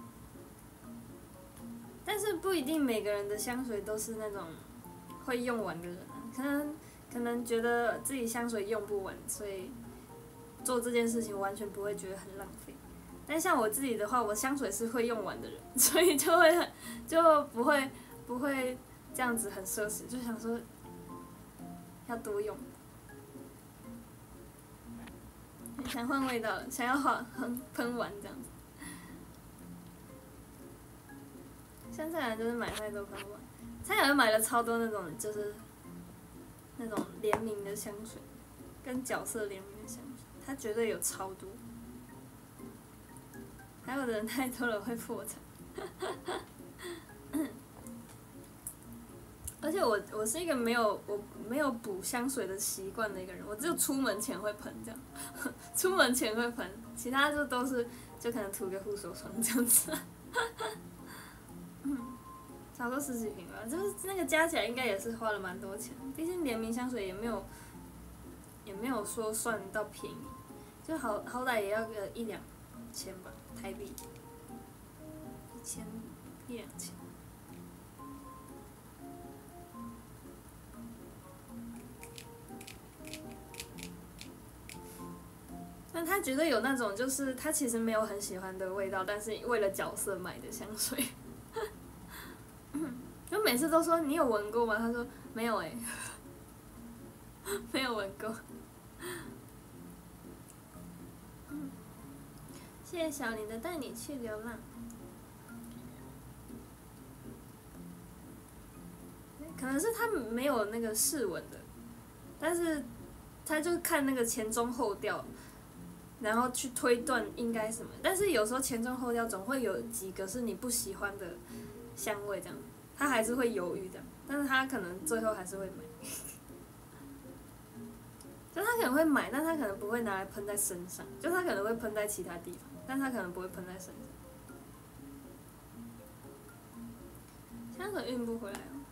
[SPEAKER 1] 但是不一定每个人的香水都是那种会用完的人啊，可能可能觉得自己香水用不完，所以做这件事情完全不会觉得很浪费。但像我自己的话，我香水是会用完的人，所以就会很就不会不会这样子很奢侈，就想说。要多用，想换味道，想要换喷完这样子。像蔡澜就是买太多喷完，蔡澜买了超多那种就是那种联名的香水，跟角色联名的香水，他绝对有超多。还有的人太多了会破产。而且我我是一个没有我没有补香水的习惯的一个人，我只有出门前会喷这样，出门前会喷，其他就都是就可能涂个护手霜这样子。嗯，差不多十几瓶吧，就是那个加起来应该也是花了蛮多钱，毕竟联名香水也没有也没有说算到便宜，就好好歹也要个一两千吧，台币，一千一两千。但他绝对有那种，就是他其实没有很喜欢的味道，但是为了角色买的香水。就每次都说你有闻过吗？他说没有哎、欸，没有闻过。谢谢小林的带你去流浪。可能是他没有那个试闻的，但是他就看那个前中后调。然后去推断应该什么，但是有时候前中后调总会有几个是你不喜欢的香味，这样，他还是会犹豫这样，但是他可能最后还是会买，就他可能会买，但他可能不会拿来喷在身上，就他可能会喷在其他地方，但他可能不会喷在身上。香水运不回来哦。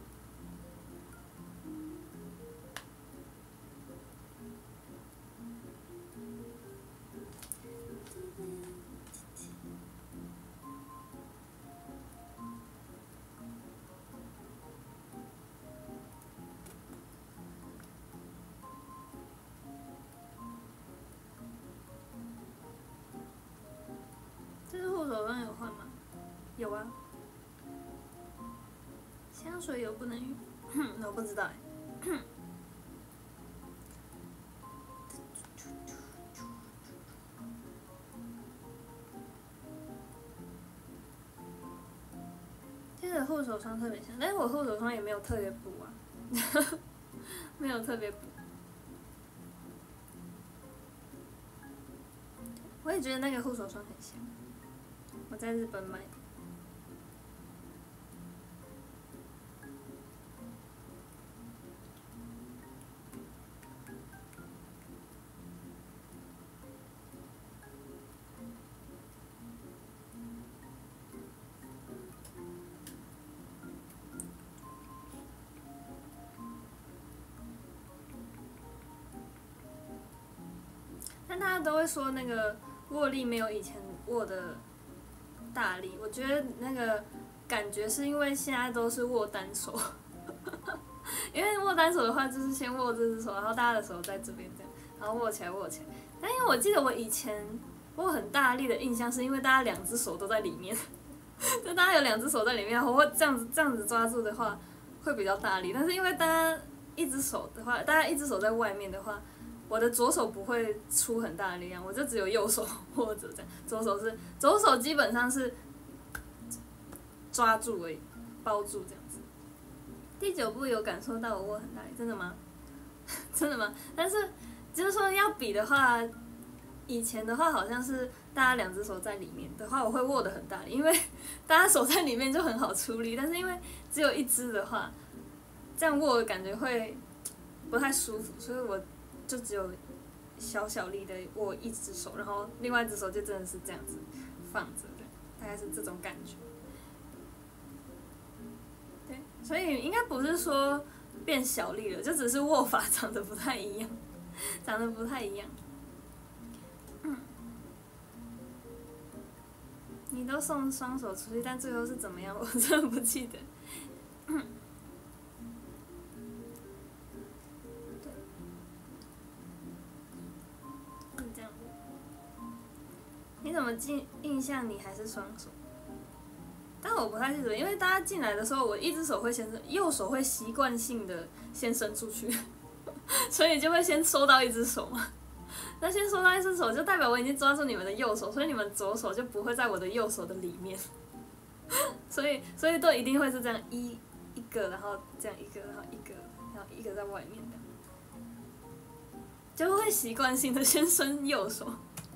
[SPEAKER 1] 手上有换吗？有啊。香水有不能用，我不知道哎。这个护手霜特别香，但是我护手霜也没有特别补啊，没有特别补。我也觉得那个护手霜很香，我在日本买的。 家都会说那个握力没有以前握的大力，我觉得那个感觉是因为现在都是握单手，因为握单手的话就是先握这只手，然后大家的手在这边这样，然后握起来握起来。但因为我记得我以前握很大力的印象，是因为大家两只手都在里面，就大家有两只手在里面，然后会这样子这样子抓住的话会比较大力。但是因为大家一只手的话，大家一只手在外面的话，我的左手不会出很大的力量，我就只有右手握着这样，左手是左手基本上是抓住而已，包住这样子。第九步有感受到我握很大力，真的吗？真的吗？但是就是说要比的话，以前的话好像是大家两只手在里面的话，我会握得很大力，因为大家手在里面就很好出力，但是因为只有一只的话，这样握感觉会不太舒服，所以我就只有小小力的握一只手，然后另外一只手就真的是这样子放着的，大概是这种感觉。对，所以应该不是说变小力了，就只是握法长得不太一样，长得不太一样。嗯，你都送双手出去，但最后是怎么样？我真的不记得。嗯，对，是这样。你怎么记印象你还是双手？但我不太记得，因为大家进来的时候，我一只手会先伸，右手会习惯性的先伸出去，所以就会先收到一只手嘛。那先收到一只手，就代表我已经抓住你们的右手，所以你们左手就不会在我的右手的里面。所以，所以都一定会是这样一一个，然后这样一个，然后一个，然后一个在外面的，就会习惯性的先伸右手。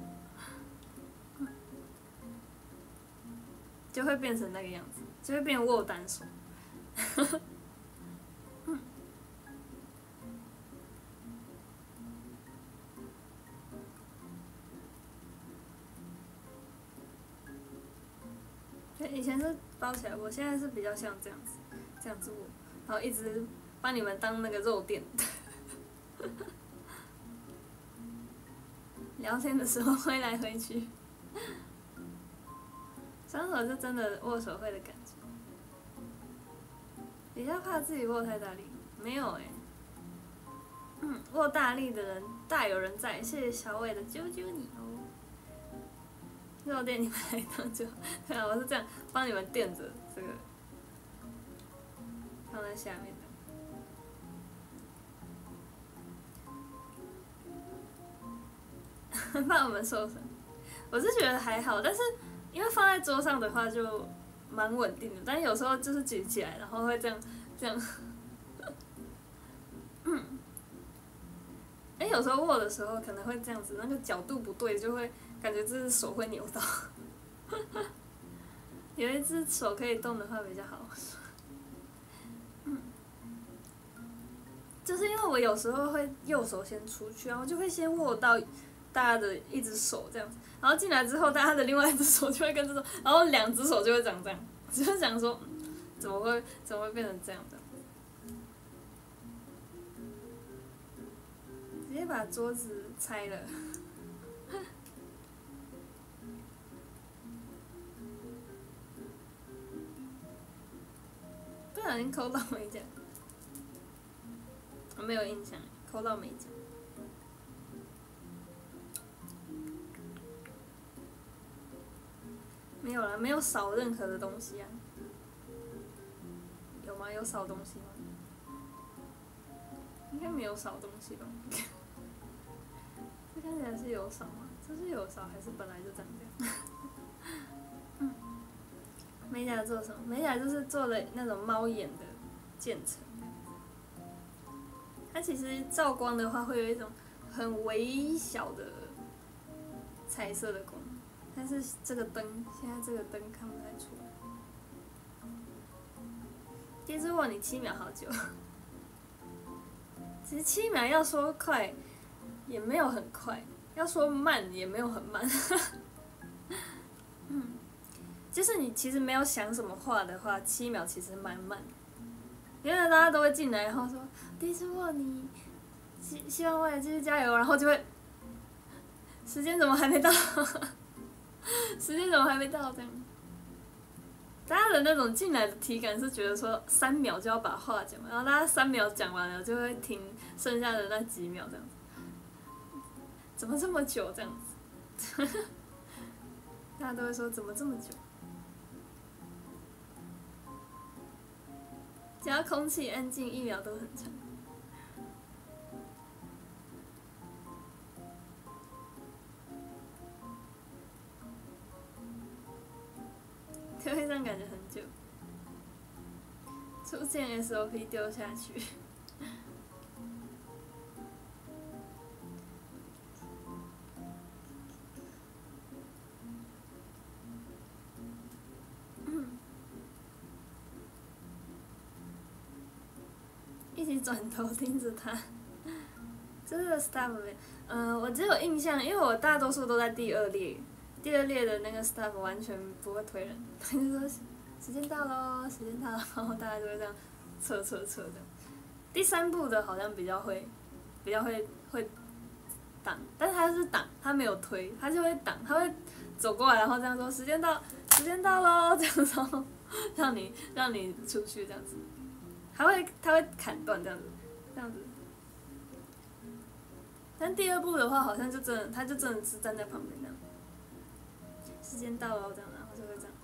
[SPEAKER 1] 就会变成那个样子，就会变握单手。嗯，对，以前是包起来，我现在是比较像这样子，这样子握，然后一直把你们当那个肉垫。聊天的时候挥来挥去。双手是真的握手会的感觉，比较怕自己握太大力，没有哎、欸。嗯，握大力的人大有人在，谢谢小伟的啾啾你哦。肉垫你们来当就好，对啊，我是这样帮你们垫着这个，放在下面的，怕我们受伤。我是觉得还好，但是。因为放在桌上的话就蛮稳定的，但有时候就是举起来，然后会这样这样。嗯，哎，有时候握的时候可能会这样子，那个角度不对，就会感觉这只手会扭到。有一只手可以动的话比较好。嗯，就是因为我有时候会右手先出去，然后就会先握到大家的一只手这样子。然后进来之后，大家的另外一只手就会跟这种，然后两只手就会长这样，就是想说，怎么会怎么会变成这样的？直接把桌子拆了，不小心抠到美甲，我没有印象，抠到美甲。没有啦，没有少任何的东西啊。有吗？有少东西吗？应该没有少东西吧。这看起来是有少吗？这是有少还是本来就长这样？嗯。美甲做什么？美甲就是做了那种猫眼的渐层。它其实照光的话，会有一种很微小的彩色的光。但是这个灯，现在这个灯看不太出来。其实握你七秒好久，其实七秒要说快，也没有很快；要说慢，也没有很慢。嗯，就是你其实没有想什么话的话，七秒其实蛮慢的。因为大家都会进来，然后说第一次握你，希希望未来继续加油，然后就会。 时间怎么还没到？时间怎么还没到？这样，大家的那种进来的体感是觉得说三秒就要把话讲完，然后大家三秒讲完了就会停剩下的那几秒这样子，怎么这么久这样子？大家都会说怎么这么久？只要空气安静，一秒都很长。会上感觉很久，出现 S O P 丢下去。一起转头盯着他，这是 staff 没？嗯、呃，我只有印象，因为我大多数都在第二列，第二列的那个 staff 完全不会推人，他就说时间到喽，时间到了，然后大家就会这样测测测这样。第三部的好像比较会，比较会会挡，但是他是挡，他没有推，他就会挡，他会走过来，然后这样说时间到，时间到喽，这样说让你让你出去这样子。他会他会砍断这样子，这样子。但第二部的话，好像就真的，他就真的是站在旁边那样。时间到了，这样，然后就会这样。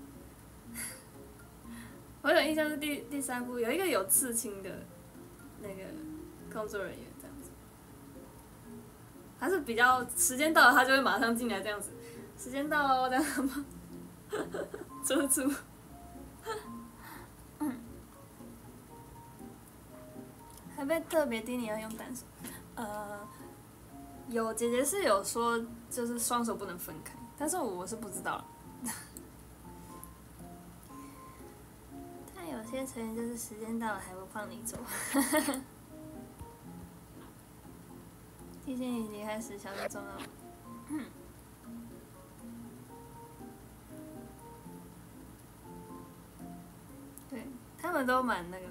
[SPEAKER 1] 我有印象是第第三部有一个有刺青的，那个工作人员这样子。他是比较时间到了，他就会马上进来这样子。时间到了，这样吗？出出。还被特别叮咛要用单手，呃，有姐姐是有说就是双手不能分开，但是我是不知道了。但有些成员就是时间到了还不放你走。提醒你离开时小心重要。嗯。对，他们都蛮那个。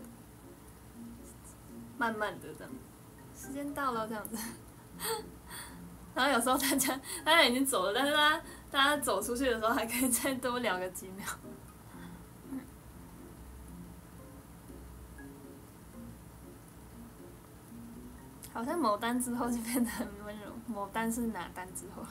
[SPEAKER 1] 慢慢的这样，时间到了这样子，然后有时候大家大家已经走了，但是他大家走出去的时候还可以再多聊个几秒。好像某单之后就变得很温柔，某单是哪单之后？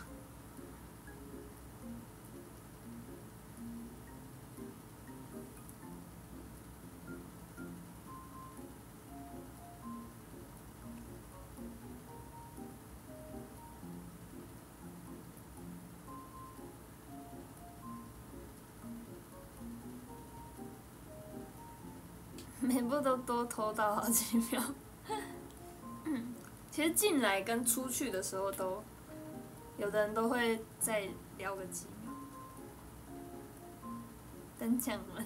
[SPEAKER 1] 每部都多拖到好几秒。嗯，其实进来跟出去的时候都，有的人都会再聊个几秒。等讲完。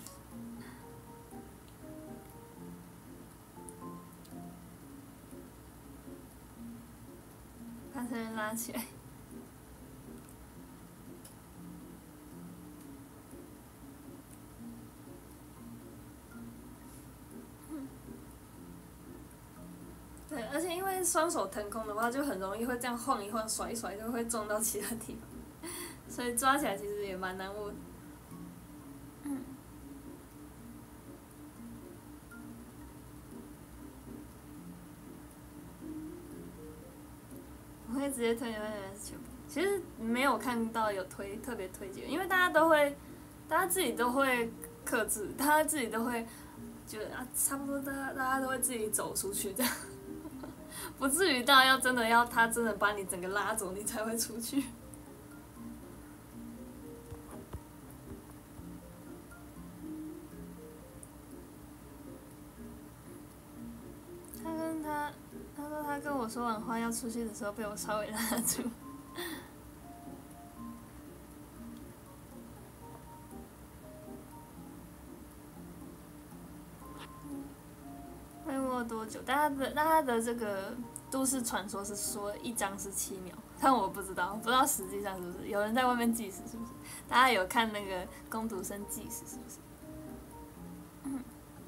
[SPEAKER 1] 把成人拉起来。对，而且因为双手腾空的话，就很容易会这样晃一晃、甩一甩，就会撞到其他地方，所以抓起来其实也蛮难握。嗯。我会直接推荐还是全部？其实没有看到有推特别推荐，因为大家都会，大家自己都会克制，大家自己都会觉得啊，差不多大家大家都会自己走出去这样。不至于到要真的要他真的把你整个拉走，你才会出去。他跟他，他说他跟我说完话要出去的时候，被我稍微拉住。会摸多久？但他的但他的这个都市传说是说一张是七秒，但我不知道，不知道实际上是不是有人在外面计时是不是？大家有看那个工读生计时是不是？嗯，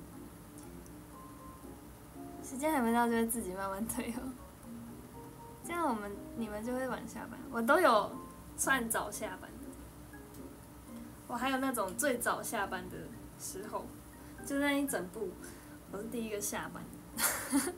[SPEAKER 1] 时间还没到就会自己慢慢退哦。这样样我们你们就会晚下班。我都有算早下班的，我还有那种最早下班的时候，就那一整部，我是第一个下班的。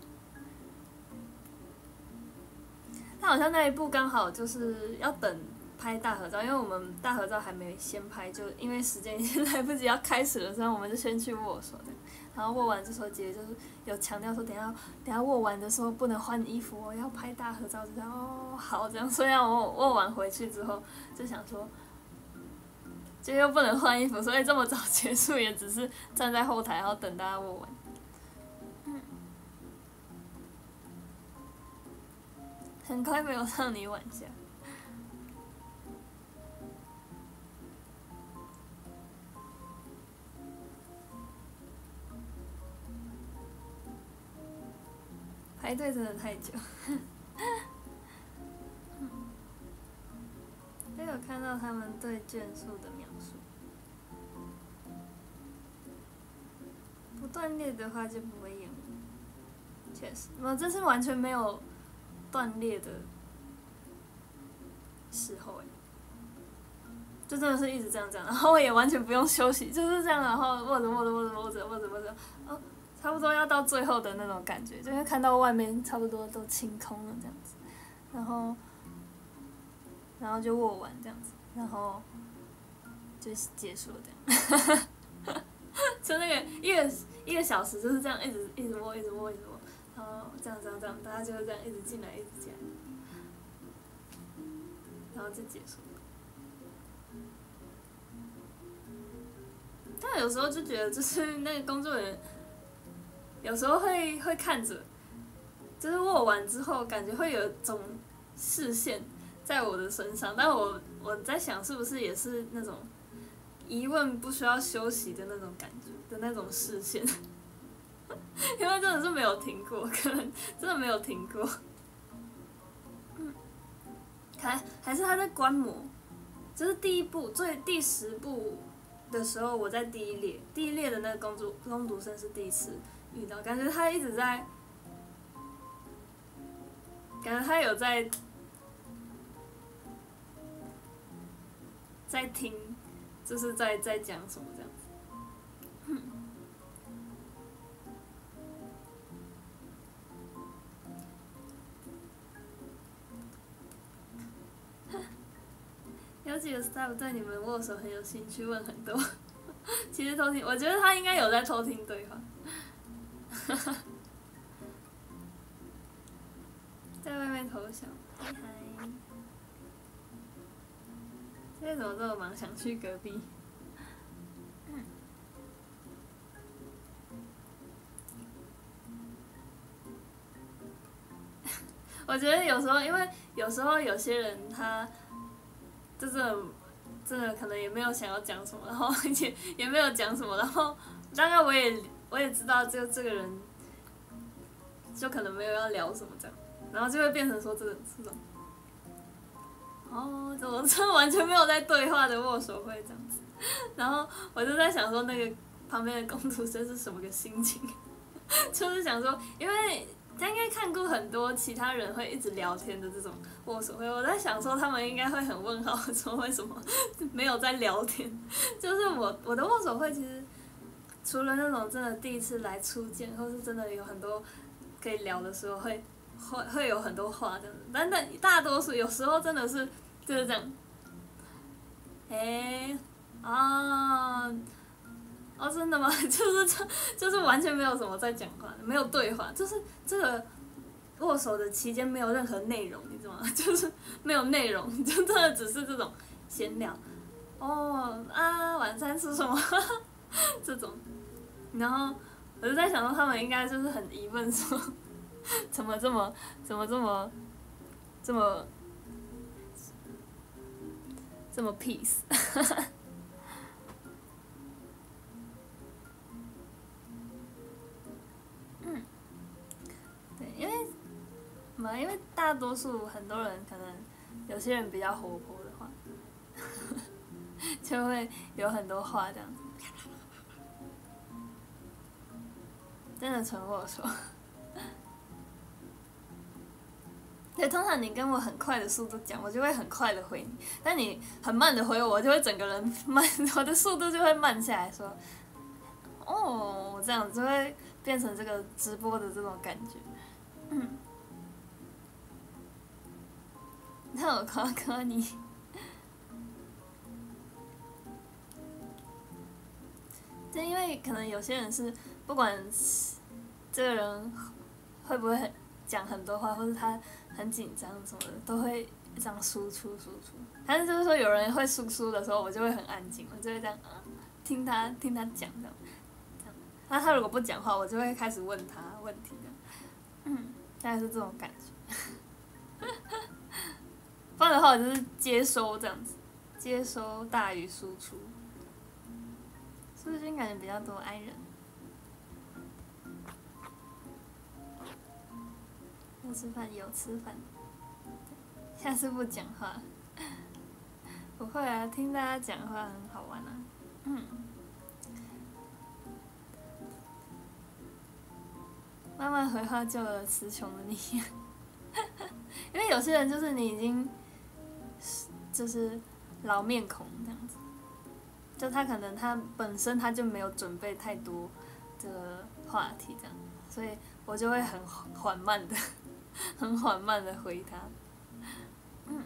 [SPEAKER 1] 但好像那一部刚好就是要等拍大合照，因为我们大合照还没先拍，就因为时间已经来不及要开始了，所以我们就先去握手的。然后握完这时候，姐姐就是有强调说，等下等下握完的时候不能换衣服哦，要拍大合照。就这样哦，好这样。虽然我握完回去之后就想说，就又不能换衣服，所以这么早结束也只是站在后台，然后等大家握完。嗯，很快没有让你晚下。排队真的太久。也有看到他们对卷数的描述，不断裂的话就不会厌恶。确实，我这是完全没有断裂的时候哎，就真的是一直这样这样，然后我也完全不用休息，就是这样，然后握着握着握着握着握着握着，哦。差不多要到最后的那种感觉，就会看到外面差不多都清空了这样子，然后，然后就握完这样子，然后就结束了这样，就那个一个一个小时就是这样一直一直握一直握一直握，然后这样这样这样，大家就会这样一直进来一直进来，然后就结束了。但有时候就觉得就是那个工作人员。有时候会会看着，就是握完之后，感觉会有一种视线在我的身上，但我我在想，是不是也是那种疑问不需要休息的那种感觉的那种视线，因为真的是没有停过，可能真的没有停过。嗯，还还是他在观摩，就是第一步最第十步的时候，我在第一列，第一列的那个工作工读生是第一次。遇到，感觉他一直在，感觉他有在，在听，就是在在讲什么这样子。有几个 staff 对你们握手很有兴趣，问很多。其实偷听，我觉得他应该有在偷听对话。在外面偷笑，嗨嗨！现在怎么这么忙？想去隔壁。嗯。我觉得有时候，因为有时候有些人他，就是真的可能也没有想要讲什么，然后也也没有讲什么，然后大概我也我也知道这这个人，就可能没有要聊什么这样。然后就会变成说这个这种，哦，怎么这完全没有在对话的握手会这样子？然后我就在想说，那个旁边的工读生是什么个心情？就是想说，因为他应该看过很多其他人会一直聊天的这种握手会，我在想说他们应该会很问号，说为什么没有在聊天？就是我我的握手会其实除了那种真的第一次来初见，或是真的有很多可以聊的时候会。会会有很多话这样子，但但大多数有时候真的是就是这样，诶、欸，啊，哦，真的吗？就是就就是完全没有什么在讲话，没有对话，就是这个握手的期间没有任何内容，你知道吗？就是没有内容，就真的只是这种闲聊。哦啊，晚餐吃什么？这种，然后我就在想说，他们应该就是很疑问说。怎么这么怎么这么这么这么 peace？ 嗯，对，因为嘛，因为大多数很多人可能有些人比较活泼的话，就会有很多话这样子，真的纯握手。
[SPEAKER 2] 对，通常你跟我很快的速度讲，我就会很快的回你；但你很慢的回我，我就会整个人慢，我的速度就会慢下来说，哦，这样子就会变成这个直播的这种感觉。嗯，那我夸夸你。对，因为可能有些人是不管这个人会不会讲很多话，或者他很紧张什么的，都会这样输出输出。但是就是说有人会输出的时候，我就会很安静，我就会这样啊，听他听他讲这样。这样，那他如果不讲话，我就会开始问他问题的。嗯，大概是这种感觉。不然的话，我就是接收这样子，接收大于输出。苏军感觉比较多 I 人。有吃饭有吃饭，下次不讲话。不会啊，听大家讲话很好玩啊。嗯。慢慢回话救了词穷的你。因为有些人就是你已经，就是老面孔这样子。就他可能他本身他就没有准备太多这个话题这样，所以我就会很缓慢的、很缓慢的回他。嗯。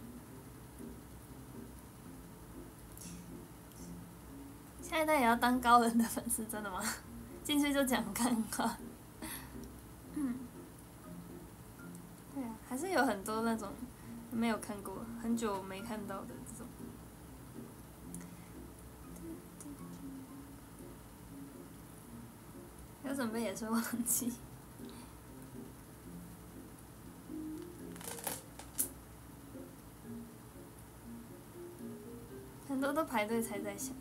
[SPEAKER 2] 下一代也要当高人的粉丝，真的吗？进去就讲干话。嗯。对啊，还是有很多那种没有看过、很久没看到的这种。有准备也是忘记。很多都排队才在想。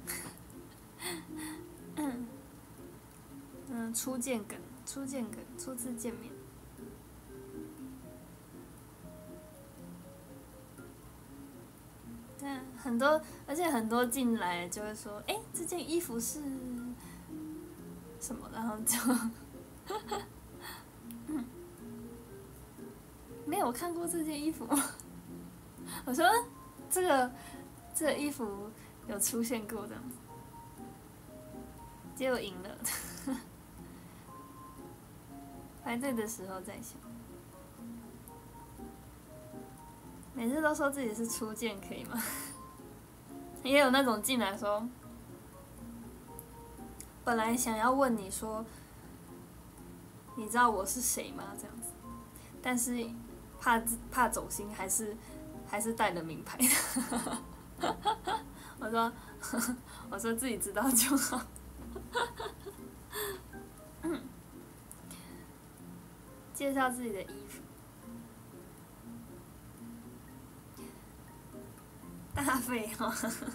[SPEAKER 2] 嗯。嗯，初见梗，初见梗，初次见面。对啊，很多，而且很多进来就会说，哎、欸，这件衣服是什么？然后就，嗯，没有看过这件衣服。我说，这个这个衣服有出现过这样子，结果赢了。排队的时候在想，每次都说自己是初见，可以吗？也有那种进来说，本来想要问你说，你知道我是谁吗？这样子，但是怕怕走心，还是还是带了名牌。我说，我说自己知道就好。嗯。介绍自己的衣服。大废话。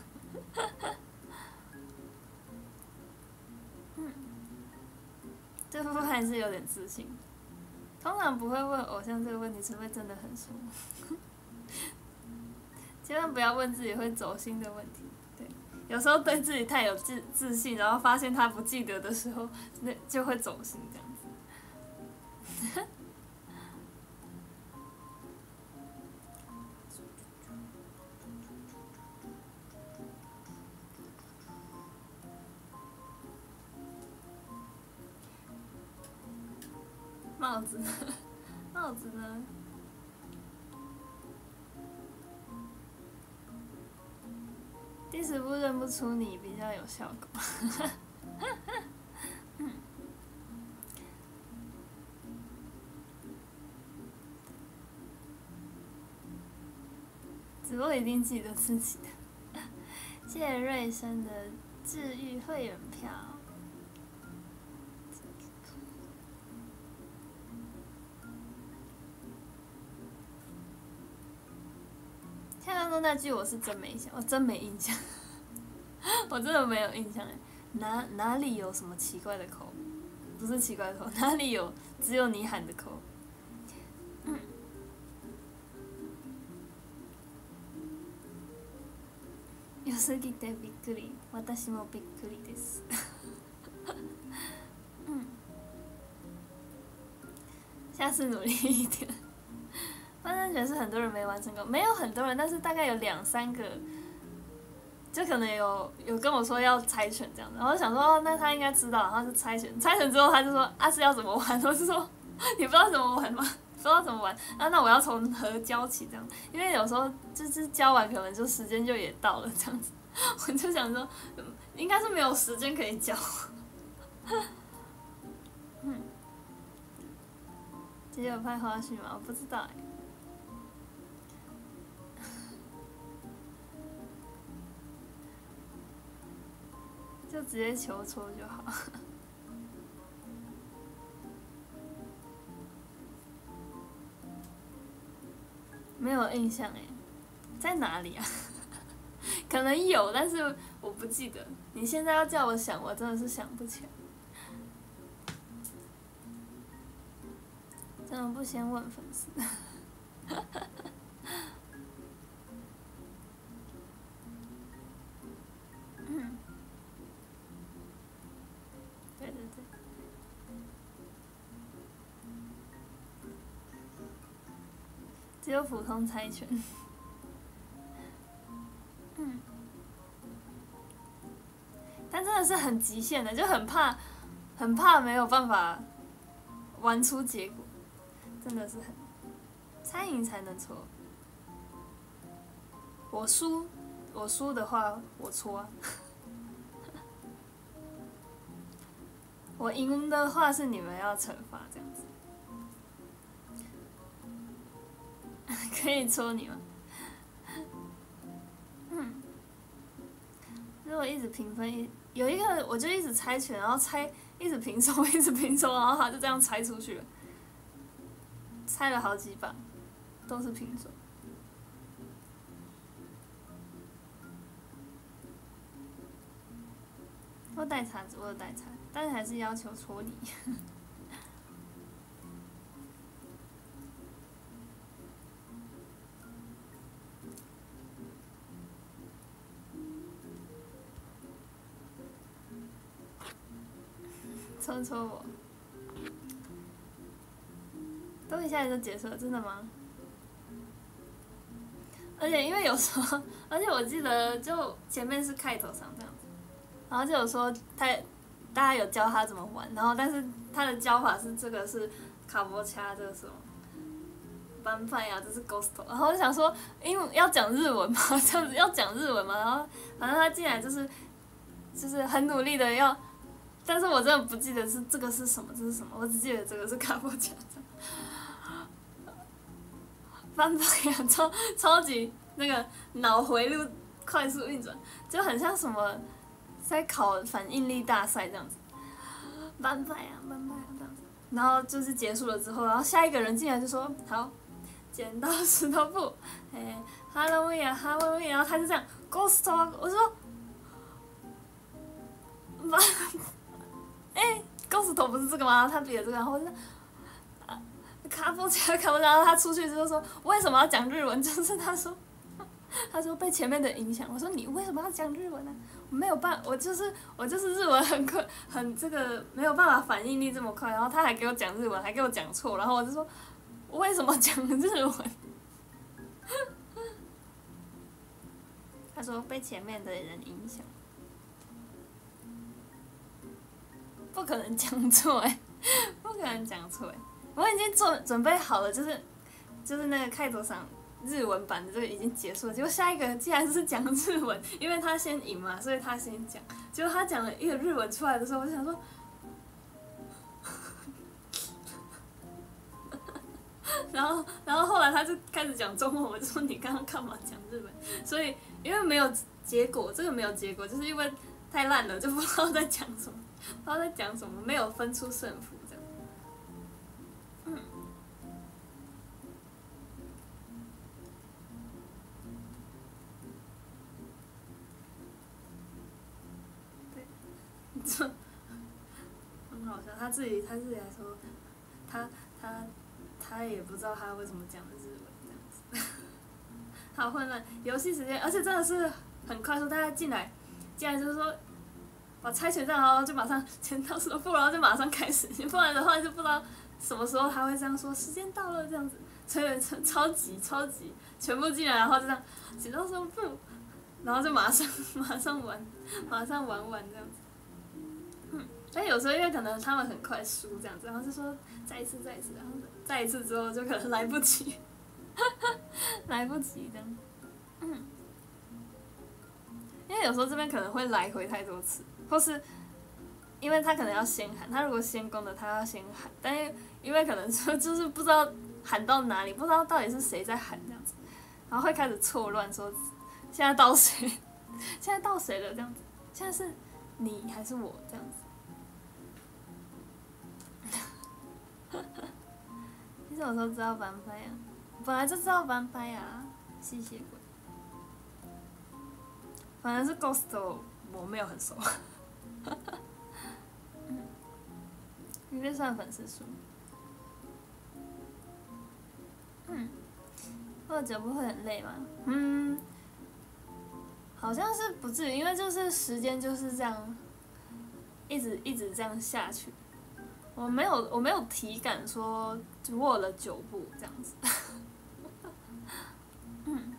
[SPEAKER 2] 嗯，这部分还是有点自信。通常不会问偶像这个问题，除非真的很熟。千万不要问自己会走心的问题。对，有时候对自己太有自自信，然后发现他不记得的时候，那就会走心这样子。帽子呢？帽子呢？第十步认不出你比较有效果。嗯。直播一定记得自己的。谢谢瑞生的治愈会员票。看到说那句我是真没印象，我真没印象。我真的没有印象哎，哪哪里有什么奇怪的口？不是奇怪的口，哪里有只有你喊的口？嗯。良すぎてびっくり。私もびっくりです。嗯。下次努力一点。反正猜拳是很多人没完成过，没有很多人，但是大概有两三个，就可能有有跟我说要猜拳这样子，然后想说哦，那他应该知道，然后就猜拳，猜拳之后他就说啊是要怎么玩，我就说你不知道怎么玩吗？不知道怎么玩啊？那我要从何教起这样？因为有时候就是教完可能就时间就也到了这样子，我就想说，应该是没有时间可以教。嗯，今天有拍花絮吗？我不知道哎、就直接求戳就好。没有印象哎，在哪里啊？可能有，但是我不记得。你现在要叫我想，我真的是想不起来。怎么不先问粉丝？嗯，对对对。只有普通猜拳。嗯。但真的是很极限的，就很怕，很怕没有办法玩出结果，真的是很，猜赢才能搓。我输，我输的话我搓、啊。我赢的话是你们要惩罚这样子。可以戳你吗？嗯。如果一直平分，有一个我就一直猜拳，然后猜一直平手，一直平手，然后他就这样猜出去了，猜了好几把，都是平手。我带叉子，我有带叉，但是还是要求戳你。戳戳我，都一下子就结束了，真的吗？而且因为有时候，而且我记得就前面是开头上这样子，然后就有说他大家有教他怎么玩，然后但是他的教法是这个是卡波恰，这个是什么？班派呀，这是 ghost， 然后我就想说，因为要讲日文嘛，这样子要讲日文嘛，然后反正他进来就是就是很努力的要。但是我真的不记得是这个是什么，这是什么，我只记得这个是卡波恰。翻白眼超超级那个脑回路快速运转，就很像什么在考反应力大赛这样子。翻白眼，翻白眼这样子，然后就是结束了之后，然后下一个人进来就说好，剪刀石头布，哎 ，Halloween 啊 Halloween，然后他就这样 Ghost Talk， 我说，哎，Ghost Talk 不是这个吗？他比的这个，然后我就。卡波恰卡波恰，然后他出去之后说为什么要讲日文？就是他说，他说被前面的影响。我说你为什么要讲日文呢、啊？我没有办，我就是我就是日文很快，很这个没有办法反应力这么快。然后他还给我讲日文，还给我讲错，然后我就说我为什么讲日文？他说被前面的人影响，不可能讲错哎、欸，不可能讲错哎、欸。我已经做准备好了，就是就是那个开头上日文版的这个已经结束了，结果下一个竟然是讲日文，因为他先赢嘛，所以他先讲。结果他讲了一个日文出来的时候，我就想说，然后然后后来他就开始讲中文，我就说你刚刚干嘛讲日文？所以因为没有结果，这个没有结果，就是因为太烂了，就不知道在讲什么，不知道在讲什么，没有分出胜负。嗯，对，这很好笑。他自己他自己还说，他他他也不知道他为什么讲的日文这样子，好混乱。游戏时间，而且真的是很快速，大家进来，进来就是说，把猜拳上，然后就马上剪刀石头布，然后就马上开始，不然的话就不知道。什么时候他会这样说？时间到了，这样子， 催人超超级超级全部进来，然后就这样剪刀手不，然后就马上马上玩，马上玩完这样子。嗯，但有时候因为可能他们很快输这样子，然后就说再一次再一次，然后再一次之后就可能来不及，来不及这样。嗯，因为有时候这边可能会来回太多次，或是因为他可能要先喊，他如果先攻的他要先喊，但是因为可能就就是不知道喊到哪里，不知道到底是谁在喊这样子，然后会开始错乱，说现在到谁，现在到谁了这样子，现在是你还是我这样子。你什么时候知道翻拍呀？本来就知道翻拍呀，吸血鬼。反正是 Ghost 我没有很熟。嗯，里面算粉丝数。嗯，喝酒不会很累吗？嗯，好像是不至于，因为就是时间就是这样，一直一直这样下去。我没有我没有体感说握了九步这样子。嗯，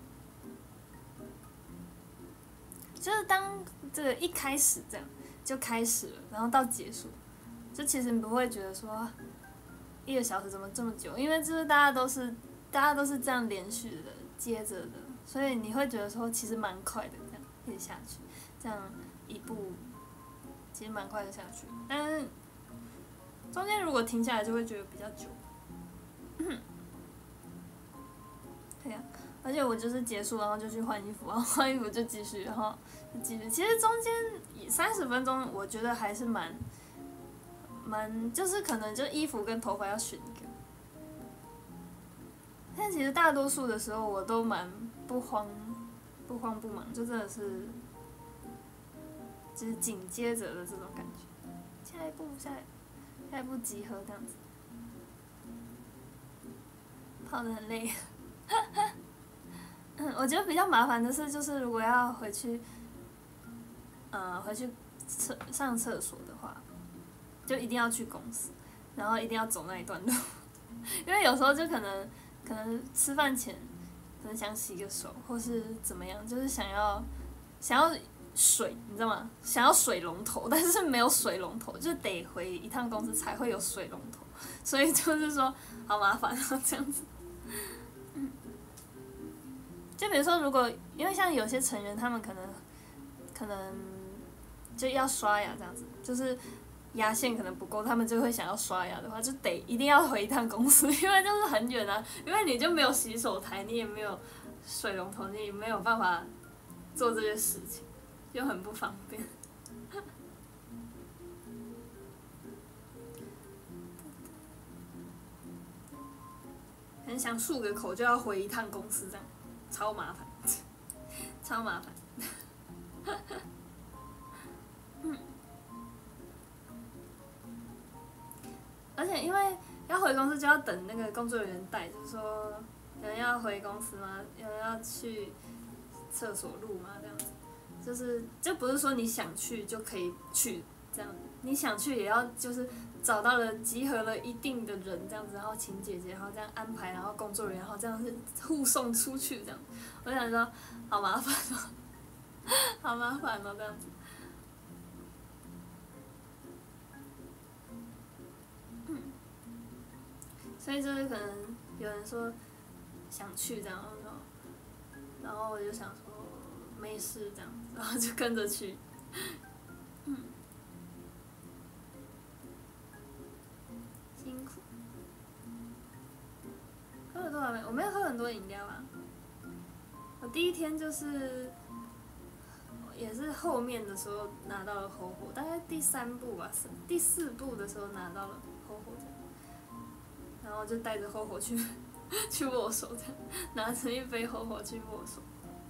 [SPEAKER 2] 就是当这个一开始这样就开始了，然后到结束，就其实你不会觉得说一个小时怎么这么久，因为就是大家都是大家都是这样连续的接着的，所以你会觉得说其实蛮快的这样一直下去，这样一步其实蛮快的下去，但是中间如果停下来就会觉得比较久。对呀、啊，而且我就是结束然后就去换衣服，然后换衣服就继续，然后就继续。其实中间三十分钟我觉得还是蛮蛮，就是可能就衣服跟头发要选一个。但其实大多数的时候我都蛮不慌不慌不忙，就真的是就是紧接着的这种感觉。下一步下下一步集合这样子，跑得很累。嗯，我觉得比较麻烦的是，就是如果要回去，呃，回去厕上厕所的话，就一定要去公司，然后一定要走那一段路，因为有时候就可能可能吃饭前可能想洗个手，或是怎么样，就是想要想要水，你知道吗？想要水龙头，但是没有水龙头，就得回一趟公司才会有水龙头，所以就是说好麻烦啊，这样子。嗯，就比如说，如果因为像有些成员，他们可能可能就要刷牙这样子，就是牙线可能不够，他们就会想要刷牙的话，就得一定要回一趟公司，因为就是很远啊，因为你就没有洗手台，你也没有水龙头，你也没有办法做这些事情，就很不方便。很想漱个口就要回一趟公司，这样超麻烦，超麻烦。嗯，而且因为要回公司就要等那个工作人员带，就是说有人要回公司吗？有人要去厕所录吗？这样子，就是就不是说你想去就可以去这样，你想去也要就是找到了集合了一定的人这样子，然后请姐姐，然后这样安排，然后工作人员，然后这样是护送出去这样，我想说好麻烦哦，好麻烦哦这样子。嗯，所以就是可能有人说想去这样，然后我就想说没事这样子，然后就跟着去。嗯，辛苦。喝了多少杯？我没有喝很多饮料啊。我第一天就是也是后面的时候拿到了吼吼，大概第三步吧，第四步的时候拿到了吼吼这样，然后就带着吼吼去去握手这样，拿着一杯吼吼去握手。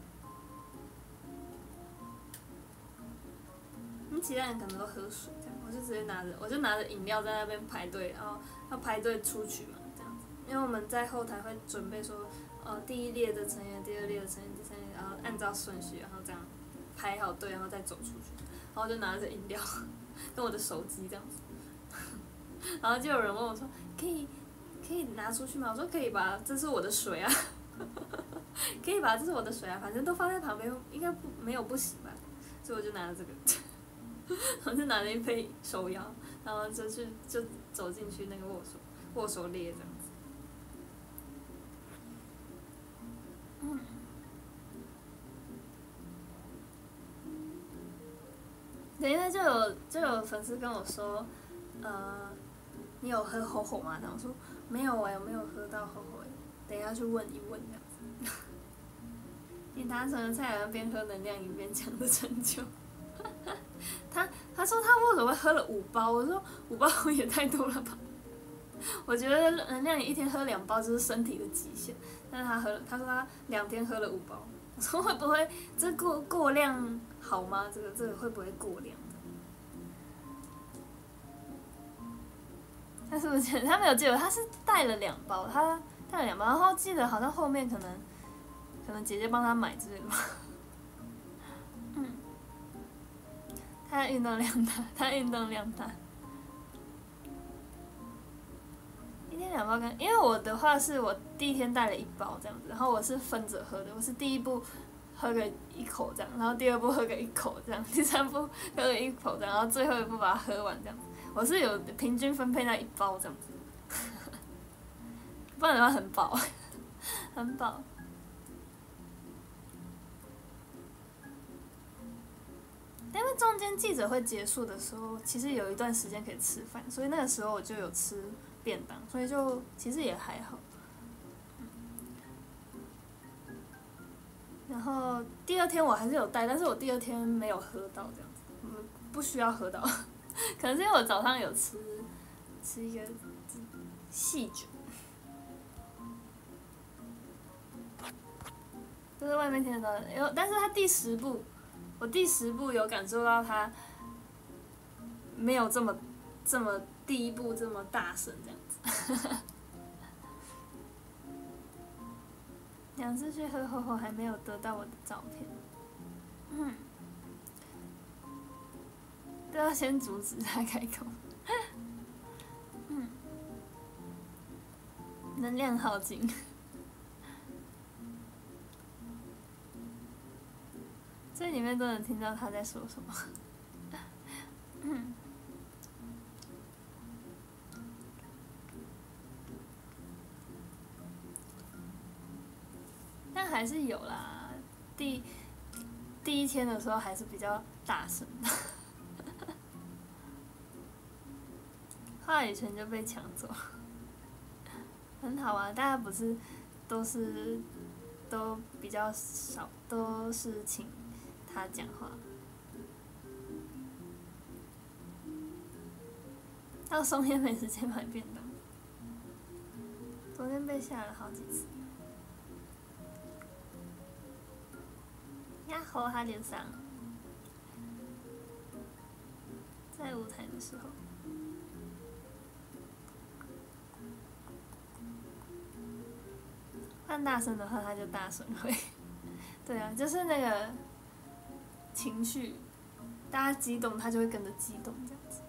[SPEAKER 2] 嗯，其他人可能都喝水这样，我就直接拿着，我就拿着饮料在那边排队，然后要排队出去嘛，这样子。因为我们在后台会准备说，呃，第一列的成员，第二列的成员，第三列，然后按照顺序，然后这样排好队，然后再走出去。然后我就拿着饮料跟我的手机这样子，然后就有人问我说，可以可
[SPEAKER 1] 可以拿出去吗？我说可以吧，这是我的水啊，可以吧，这是我的水啊，反正都放在旁边，应该不没有不行吧，所以我就拿了这个，我就拿了一杯手摇，然后就去就走进去那个握手握手列这样子。嗯。对，因为就有就有粉丝跟我说，呃，你有喝吼吼吗？然后我说没有哎、欸，我没有喝到吼吼哎，等一下去问一问这样子。你达成了蔡澜边喝能量饮边讲的成就。他他说他为什么会喝了五包？我说五包也太多了吧。我觉得能量饮一天喝两包就是身体的极限，但是他喝了，他说他两天喝了五包。我说会不会这过过量好吗？这个这个会不会过量？他是不是他没有记得？他是带了两包，他带了两包，然后记得好像后面可能可能姐姐帮他买之类的吧。嗯，他运动量大，他运动量大。一天两包跟，因为我的话是我第一天带了一包这样子，然后我是分着喝的，我是第一步喝个一口这样，然后第二步喝个一口这样，第三步喝个一口这样，然后最后一步把它喝完这样子。我是有平均分配那一包这样子，不然的话很饱，很饱。因为中间记者会结束的时候，其实有一段时间可以吃饭，所以那个时候我就有吃便当，所以就其实也还好。然后第二天我还是有带，但是我第二天没有喝到这样子，嗯，不需要喝到。可能是因为我早上有吃吃一个细酒，就是外面听得到的。有，但是他第十步，我第十步有感受到他没有这么这么第一步这么大声这样子。两次去喝后后还没有得到我的照片，嗯。都要先阻止他开口。嗯，能量耗尽。这里面都能听到他在说什么。嗯。但还是有啦，第第一天的时候还是比较大声的。话语权就被抢走，很好啊！大家不是都是都比较少，都是请他讲话。到松烟没时间买便当，昨天被吓了好几次。呀吼，哈连上，在舞台的时候。换大声的话，他就大声会。对啊，就是那个情绪，大家激动，他就会跟着激动这样子。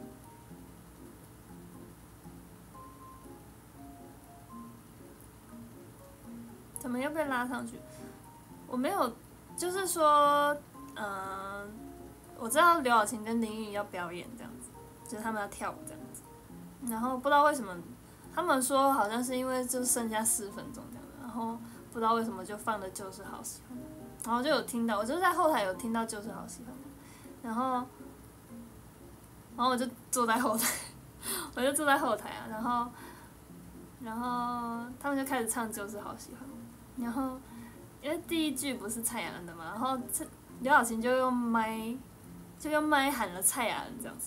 [SPEAKER 1] 怎么又被拉上去？我没有，就是说，嗯、呃，我知道刘晓庆跟林允要表演这样子，就是他们要跳舞这样子。然后不知道为什么，他们说好像是因为就剩下四分钟这样。然后不知道为什么就放的就是好喜欢，然后就有听到，我就是在后台有听到就是好喜欢，然后，然后我就坐在后台，我就坐在后台啊，然后，然后他们就开始唱就是好喜欢，然后因为第一句不是蔡雅恩的嘛，然后刘晓庆就用麦，就用麦喊了蔡雅恩这样子，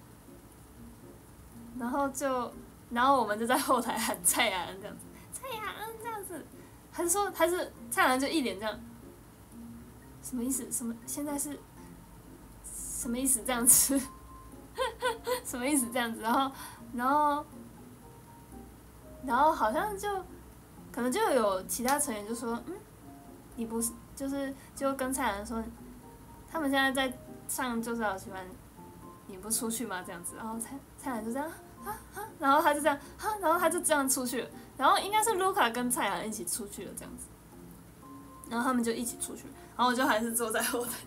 [SPEAKER 1] 然后就，然后我们就在后台喊蔡雅恩这样子。蔡雅恩这样子，还是说还是蔡雅恩就一脸这样，什么意思？什么现在是什么意思？这样子，什么意思？这样子，然后然后然后好像就可能就有其他成员就说，嗯，你不是就是就跟蔡雅恩说，他们现在在唱就是好喜欢，你不出去吗？这样子，然后蔡蔡雅恩就这样，
[SPEAKER 2] 啊啊，然后他就这样啊，然后他就这样出去了，然后应该是卢卡跟蔡澜一起出去了这样子，然后他们就一起出去，然后我就还是坐在后台，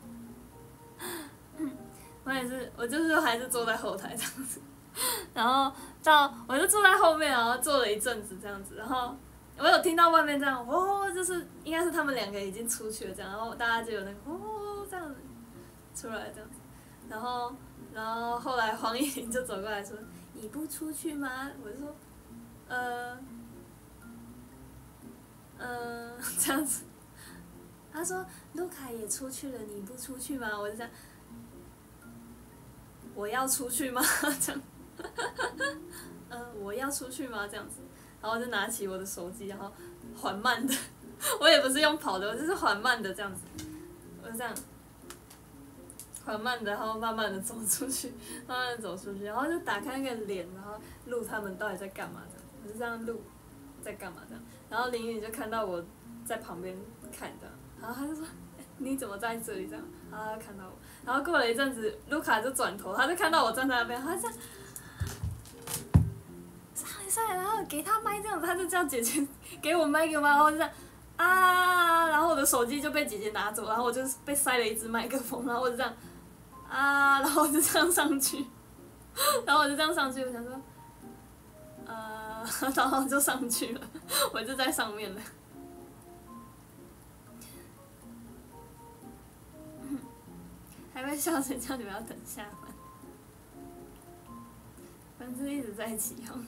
[SPEAKER 2] 我也是，我就是还是坐在后台这样子，然后到我就坐在后面，然后坐了一阵子这样子，然后我有听到外面这样哦，就是应该是他们两个已经出去了这样，然后大家就有那个哦这样子出来这样子，然后然后后来黄以玲就走过来说：“你不出去吗？”我就说：“呃，呃，这样子。”他说：“卢卡也出去了，你不出去吗？”我就这样。我要出去吗？这样，嗯、呃，我要出去吗？这样子，然后就拿起我的手机，然后缓慢的，我也不是用跑的，我就是缓慢的这样子，我就这样，缓慢的，然后慢慢的走出去，慢慢的走出去，然后就打开那个脸，然后录他们到底在干嘛这样，我就这样录，在干嘛这样，然后林允就看到我在旁边看的，然后他就说。你怎么在这里？这样，然后他看到我，然后过了一阵子，卢卡就转头，他就看到我站在那边，他就这样上来上来，然后给他麦这样子，他就叫姐姐给我麦给我麦，然后就这样啊，然后我的手机就被姐姐拿走，然后我就被塞了一支麦克风，然后我就这样啊，然后我就这样上去，然后我就这样上去，我想说，呃，然后就上去了，我就在上面了。还会笑谁叫你们要等下班？反正一直在起哄。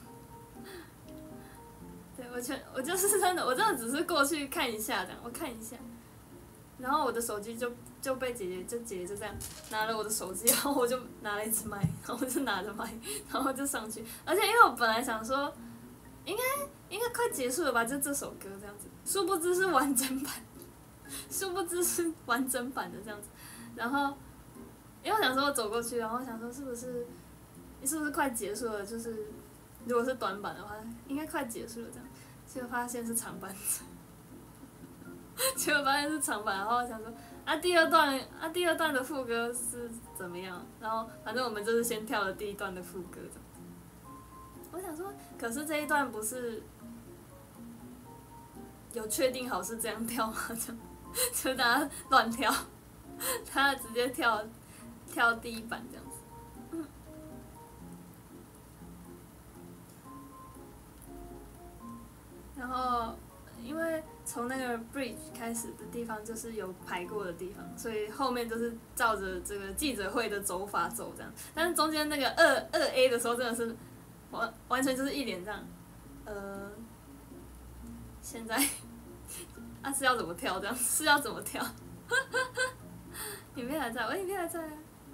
[SPEAKER 2] 对我全我就是真的，我真的只是过去看一下这样，我看一下，然后我的手机就就被姐姐就姐姐就这样拿了我的手机，然后我就拿了一支麦，然后我就拿着麦，然后就上去，而且因为我本来想说，应该应该快结束了吧，就这首歌这样子，殊不知是完整版，殊不知是完整版的这样子，然后。因为我想说，我走过去，然后想说是不是，是不是快结束了？就是如果是短版的话，应该快结束了这样。结果发现是长版，结果发现是长版，然后我想说啊，第二段啊，第二段的副歌是怎么样？然后反正我们就是先跳了第一段的副歌这样。我想说，可是这一段不是有确定好是这样跳吗？这样就大家乱跳，他直接跳。跳第一版这样子，嗯，然后因为从那个 bridge 开始的地方就是有排过的地方，所以后面就是照着这个记者会的走法走这样。但是中间那个二二 A 的时候真的是完完全就是一脸这样，呃，现在啊是要怎么跳这样？是要怎么跳？影片还在，我影片还在啊。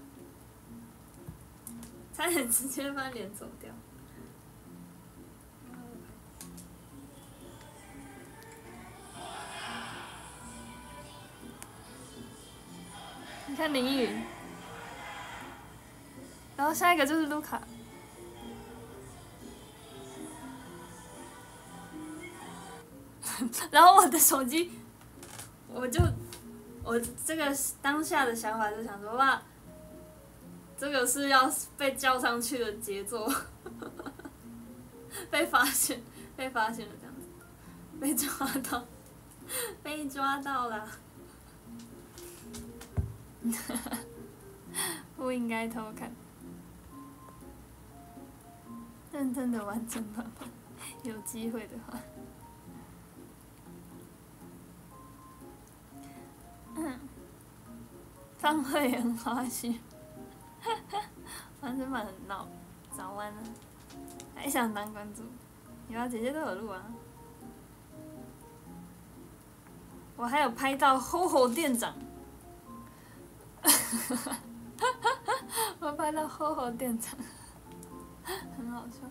[SPEAKER 2] 差点直接翻脸走掉。你看林允，然后下一个就是卢卡，然后我的手机，我就我这个当下的想法就想说哇。这个是要被叫上去的杰作，被发现，被发现了这样子，被抓到，被抓到了，不应该偷看，认真的完整版本，有机会的话，嗯，张慧很花絮。完整版很闹，早安了，还想当关注？有啊，姐姐都有录啊。我还有拍到吼吼店长，我拍到吼吼店长，很好笑。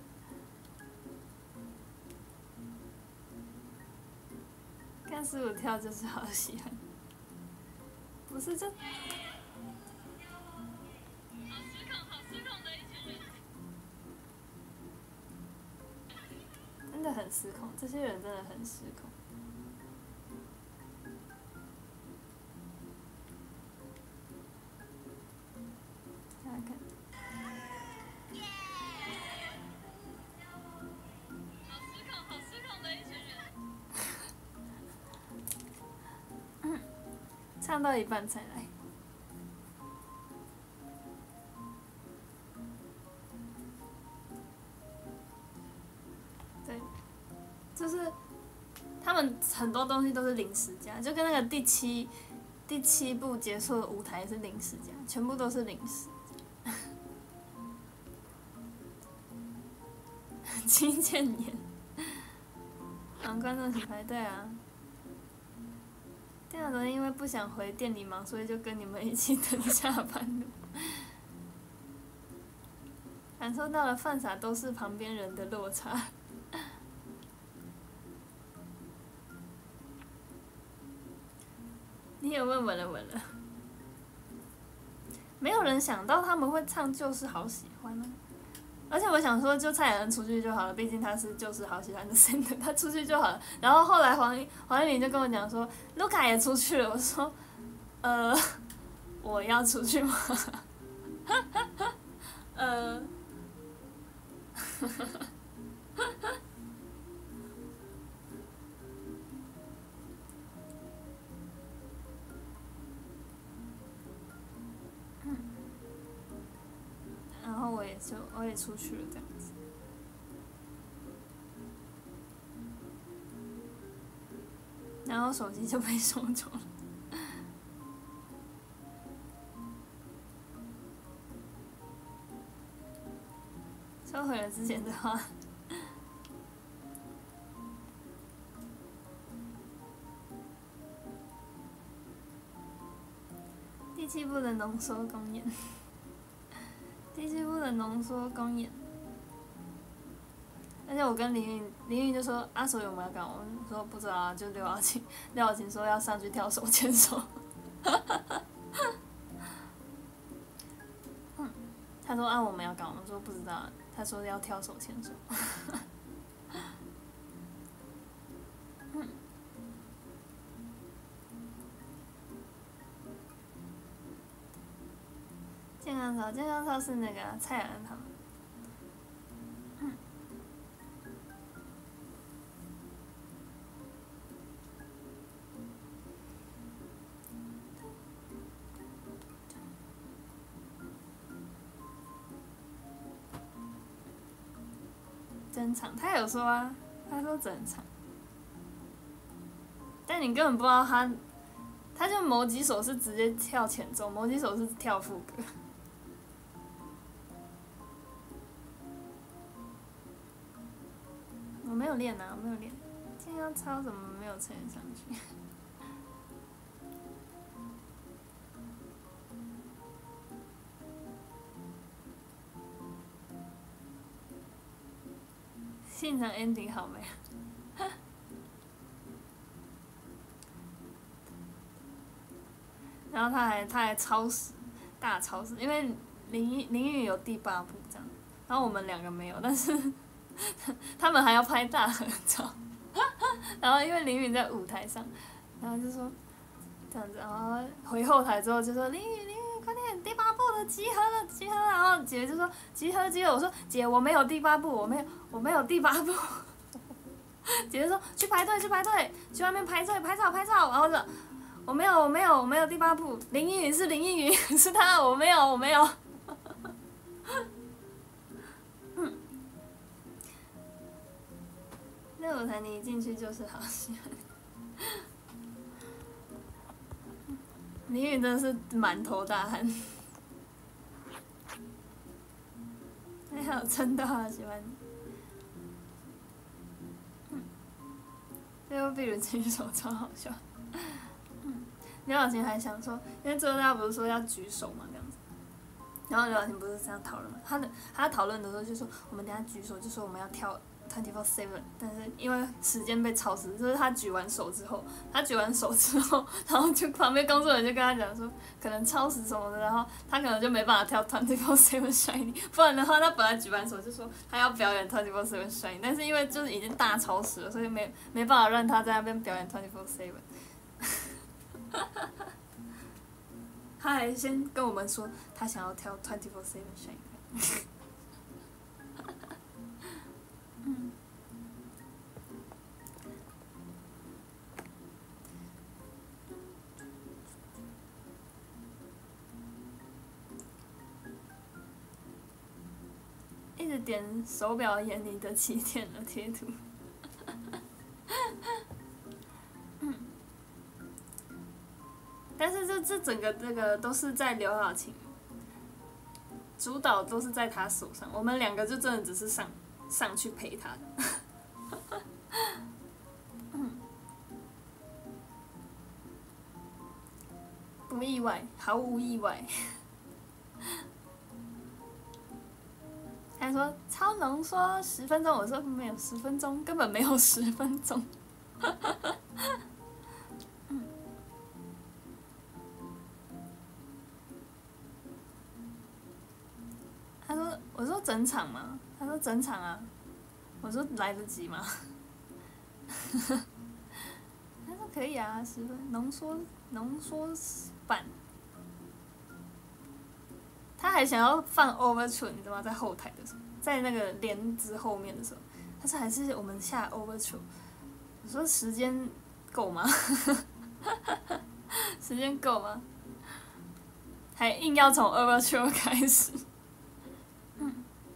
[SPEAKER 2] 看师傅跳就是好喜欢，不是这。真的很失控，这些人真的很失控。大家看， 唱到一半才来。对，就是他们很多东西都是临时加，就跟那个第七第七部结束的舞台是临时加，全部都是临时。金建年，让观众请排队啊！店长昨天因为不想回店里忙，所以就跟你们一起等下班了。感受到了犯傻都是旁边人的落差。你也问稳了稳了，没有人想到他们会唱《就是好喜欢》啊！而且我想说，就蔡雅恩出去就好了，毕竟他是《就是好喜欢》的 center， 他出去就好了。然后后来黄黄一鸣就跟我讲说，卢卡也出去了。我说，呃，我要出去吗？呃。然后我也就我也出去了这样子，然后手机就被收走了。收回了之前的话。第七部的浓缩公演。第七部的浓缩公演，而且我跟林允，林允就说阿所有没有干，我说不知道啊，就刘晓庆，刘晓庆说要上去跳手牵手，嗯，他说啊我们要干，我们说不知道，他说要跳手牵手，嗯。健康操，健康操是那个蔡雅恩他们。嗯。整场，他有说啊，他说整场，但你根本不知道他，他就某几首是直接跳前奏，某几首是跳副歌。我没有练啊，我没有练。健康操怎么没有呈现上去？现场 ending 好没？然后他还他还超时，大超时，因为林林允有第八部这样，然后我们两个没有，但是他们还要拍大合照，然后因为林允在舞台上，然后就说这样子，然后回后台之后就说林允林允快点第八部的集合了集合了，然后姐就说集合集合，我说姐我没有第八部我没有我没有第八部，姐就说去排队去排队去外面排队拍照拍照，然后就。我没有，我没有，我没有第八部。林依云是林依云，是他，我没有，我没有。嗯，那舞台你一进去就是好喜欢。林依云真的是满头大汗。还有真的好喜欢你。嗯，最后比如这一首超好笑。刘晓庆还想说，因为最后大家不是说要举手嘛，这样子。然后刘晓庆不是这样讨论嘛？他的他讨论的时候就说，我们等下举手，就说我们要跳 twenty four seven， 但是因为时间被超时，就是他举完手之后，他举完手之后，然后就旁边工作人员就跟他讲说，可能超时什么的，然后他可能就没办法跳 twenty four seven shiny， 不然的话他本来举完手就说他要表演 twenty four seven shiny， 但是因为就是已经大超时了，所以没没办法让他在那边表演 twenty four seven。他还先跟我们说，他想要跳 twenty four seven shine。嗯。 一直点手表眼里的起点的贴图。嗯，但是这这整个这个都是在刘晓庆，主导都是在他手上，我们两个就真的只是上上去陪他的。嗯，不意外，毫无意外。他说超浓缩十分钟，我说没有十分钟，根本没有十分钟。嗯，他说我说整场吗？他说整场啊。我说来得及吗？他说可以啊，十分浓缩浓缩版。他还想要放 overture， 你知道吗？在后台的时候，在那个帘子后面的时候，他说还是我们下 overture。我说时间够吗？时间够吗？还硬要从 overture 开始。嗯。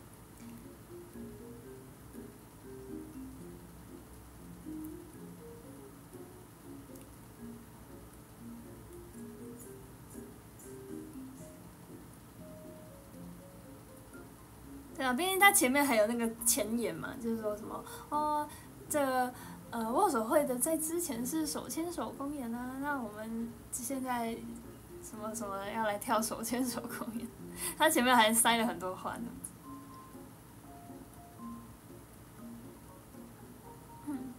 [SPEAKER 2] 对啊，毕竟他前面还有那个前言嘛，就是说什么哦，这个呃握手会的在之前是手牵手公演啊，那我们现在什么什么要来跳手牵手公演，他前面还塞了很多话呢。嗯，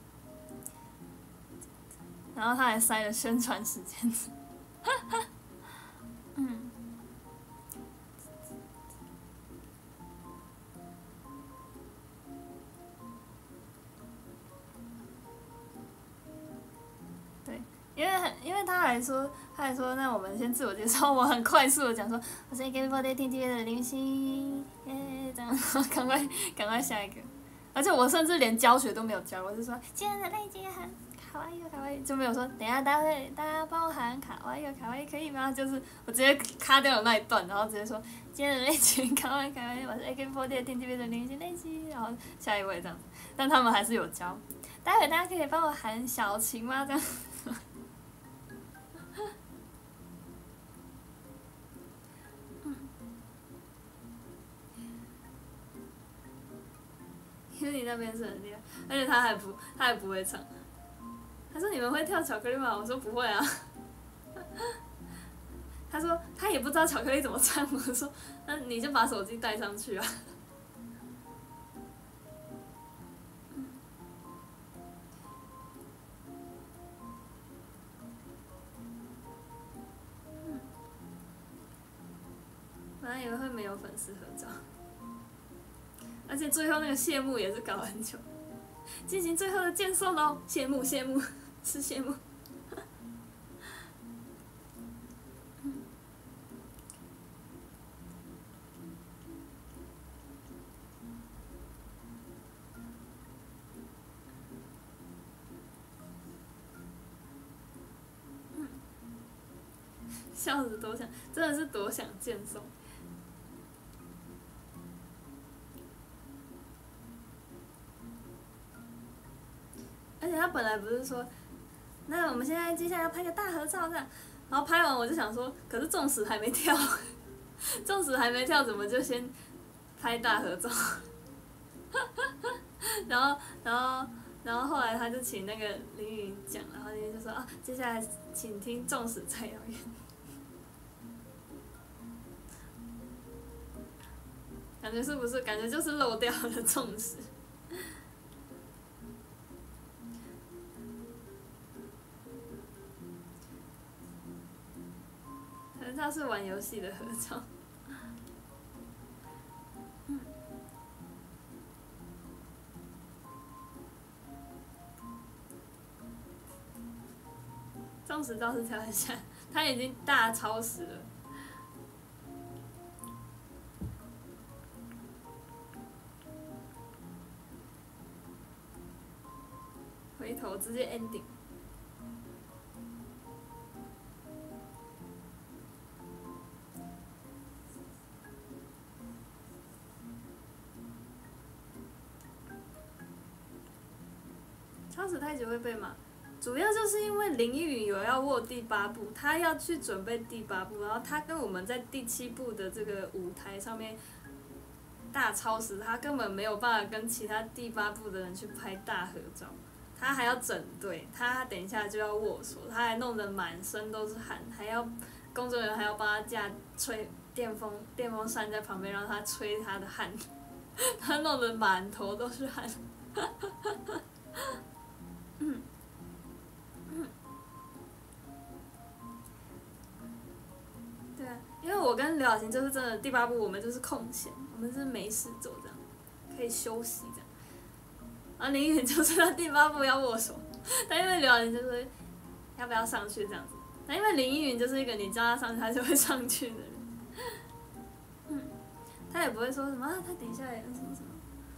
[SPEAKER 2] 然后他还塞了宣传时间。嗯。因为因为他还说，他还说，那我们先自我介绍。我很快速的讲说，我是 A K B四十八 T V 的林星，耶，这样，赶快赶快下一个。而且我甚至连教学都没有教，我就说今天的类姐喊卡哇伊卡哇伊，就没有说等一下大家会大家帮我喊卡哇伊卡哇伊可以吗？就是我直接卡掉了那一段，然后直接说今天的类姐卡哇伊卡哇伊，我是 A K B四十八 T V 的林星类姐，然后下一位这样，但他们还是有教。待会大家可以帮我喊小晴吗？这样。因为你那边是很厉害，而且他还不他还不会唱。他说你们会跳巧克力吗？我说不会啊。他说他也不知道巧克力怎么唱，我说那你就把手机带上去啊。本来以为会没有粉丝合照，而且最后那个谢幕也是搞很久，进行最后的见送喽！谢幕谢幕是谢幕。笑死，多想，真的是多想见送。而且他本来不是说，那我们现在接下来要拍个大合照这样，然后拍完我就想说，可是纵使还没跳，纵使还没跳，怎么就先拍大合照？然后，然后，然后后来他就请那个林允讲，然后林允就说啊，接下来请听纵使再遥远。感觉是不是？感觉就是漏掉了纵使。合照是玩游戏的合照。嗯。纵使倒是跳一下，他已经大超时了。回头直接 ending。
[SPEAKER 1] 超时太久会被骂，主要就是因为林依云有要握第八部，他要去准备第八部，然后他跟我们在第七部的这个舞台上面大超时，他根本没有办法跟其他第八部的人去拍大合照，他还要整队，他等一下就要握手，他还弄得满身都是汗，还要工作人员还要帮他架吹电风电风扇在旁边让他吹他的汗，他弄得满头都是汗。嗯嗯，对啊，因为我跟刘晓晴就是真的第八部我们就是空闲，我们是没事做这样，可以休息这样。然后林依云就是他第八部要握手，但因为刘晓晴就是要不要上去这样子，但因为林依云就是一个你叫他上去他就会上去的人，嗯，他也不会说什么啊，他等一下也什么什么。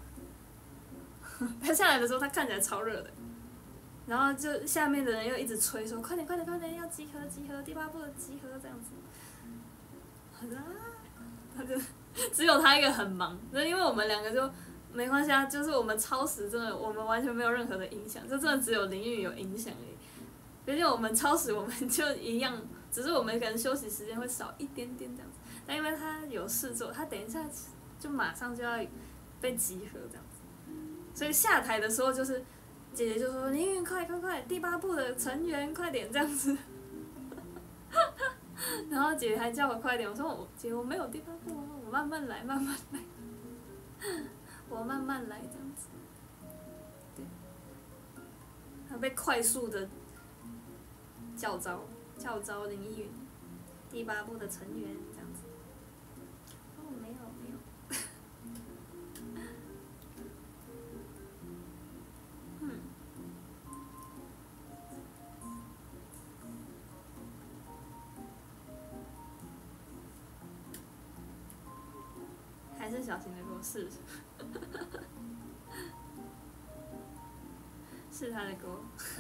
[SPEAKER 1] 他下来的时候，他看起来超热的，然后就下面的人又一直催说：“快点，快点，快点，要集合，集合，第八部的集合这样子。”啊，他就只有他一个很忙，那因为我们两个就没关系啊，就是我们超时真的，我们完全没有任何的影响，就真的只有林依云有影响而已。毕竟我们超时，我们就一样，只是我们可能休息时间会少一点点这样子。但因为他有事做，他等一下就马上就要被集合这样子。所以下台的时候，就是姐姐就说：“林依云，快快快，第八部的成员快点这样子。”然后姐姐还叫我快点，我说：“我姐我没有第八部啊，我慢慢来，慢慢来，我慢慢来这样子。”对，他被快速的叫招，叫招林依云，第八部的成员这样子。哦，没有没有。还是小型的歌，是，是他的歌。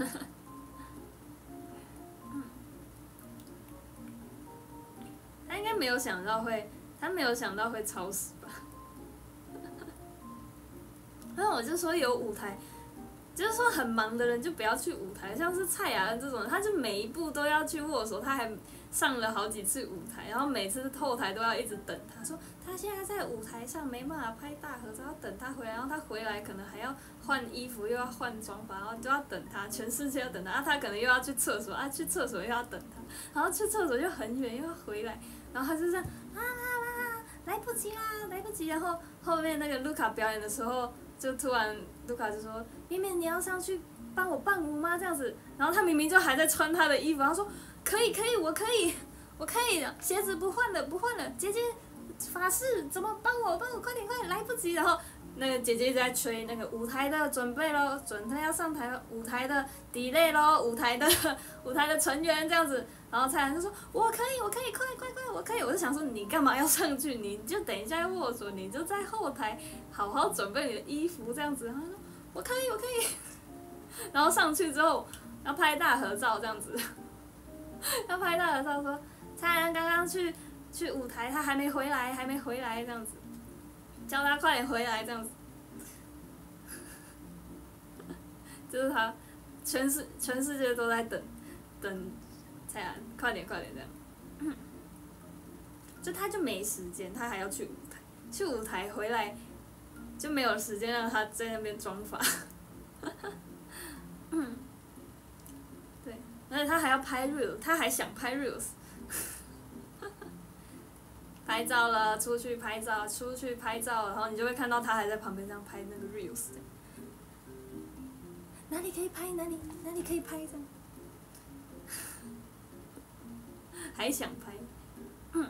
[SPEAKER 1] 嗯，他应该没有想到会，他没有想到会超时吧？然后我就说有舞台，就是说很忙的人就不要去舞台，像是蔡雅恩这种，他就每一步都要去握手，他还上了好几次舞台，然后每次后台都要一直等他，说他现在在舞台上没办法拍大合照，要等他回来，然后他回来可能还要换衣服，又要换妆发，然后都要等他，全世界要等他，啊他可能又要去厕所，啊去厕所又要等他，然后去厕所又很远又要回来，然后他就这样啊啦啦，来不及啦，来不及，然后后面那个卢卡表演的时候。就突然，卢卡就说：“绵绵，你要上去帮我伴舞吗？”这样子，然后他明明就还在穿他的衣服，他说：“可以，可以，我可以，我可以，鞋子不换了，不换了，姐姐，法式怎么帮我？帮我快点，快点，来不及！”然后那个姐姐一直在催那个舞台的准备咯，准备要上台了，舞台的 delay 咯，舞台的舞台的成员这样子。然后蔡澜就说：“我可以，我可以，快快快，我可以！”我就想说，你干嘛要上去？你就等一下要握手，你就在后台好好准备你的衣服这样子。然后他说：“我可以，我可以。”然后上去之后要拍大合照这样子，要拍大合照说蔡澜刚刚去去舞台，他还没回来，还没回来这样子，叫他快点回来这样子。就是他，全世全世界都在等等。蔡澜，快点快点这样，就他就没时间，他还要去舞台，去舞台回来就没有时间让他在那边妆发，嗯，对，而且他还要拍 reels， 他还想拍 reels， 拍照了，出去拍照，出去拍照，然后你就会看到他还在旁边这样拍那个 reels， 哪里可以拍哪里哪里可以拍这样。还想拍，嗯，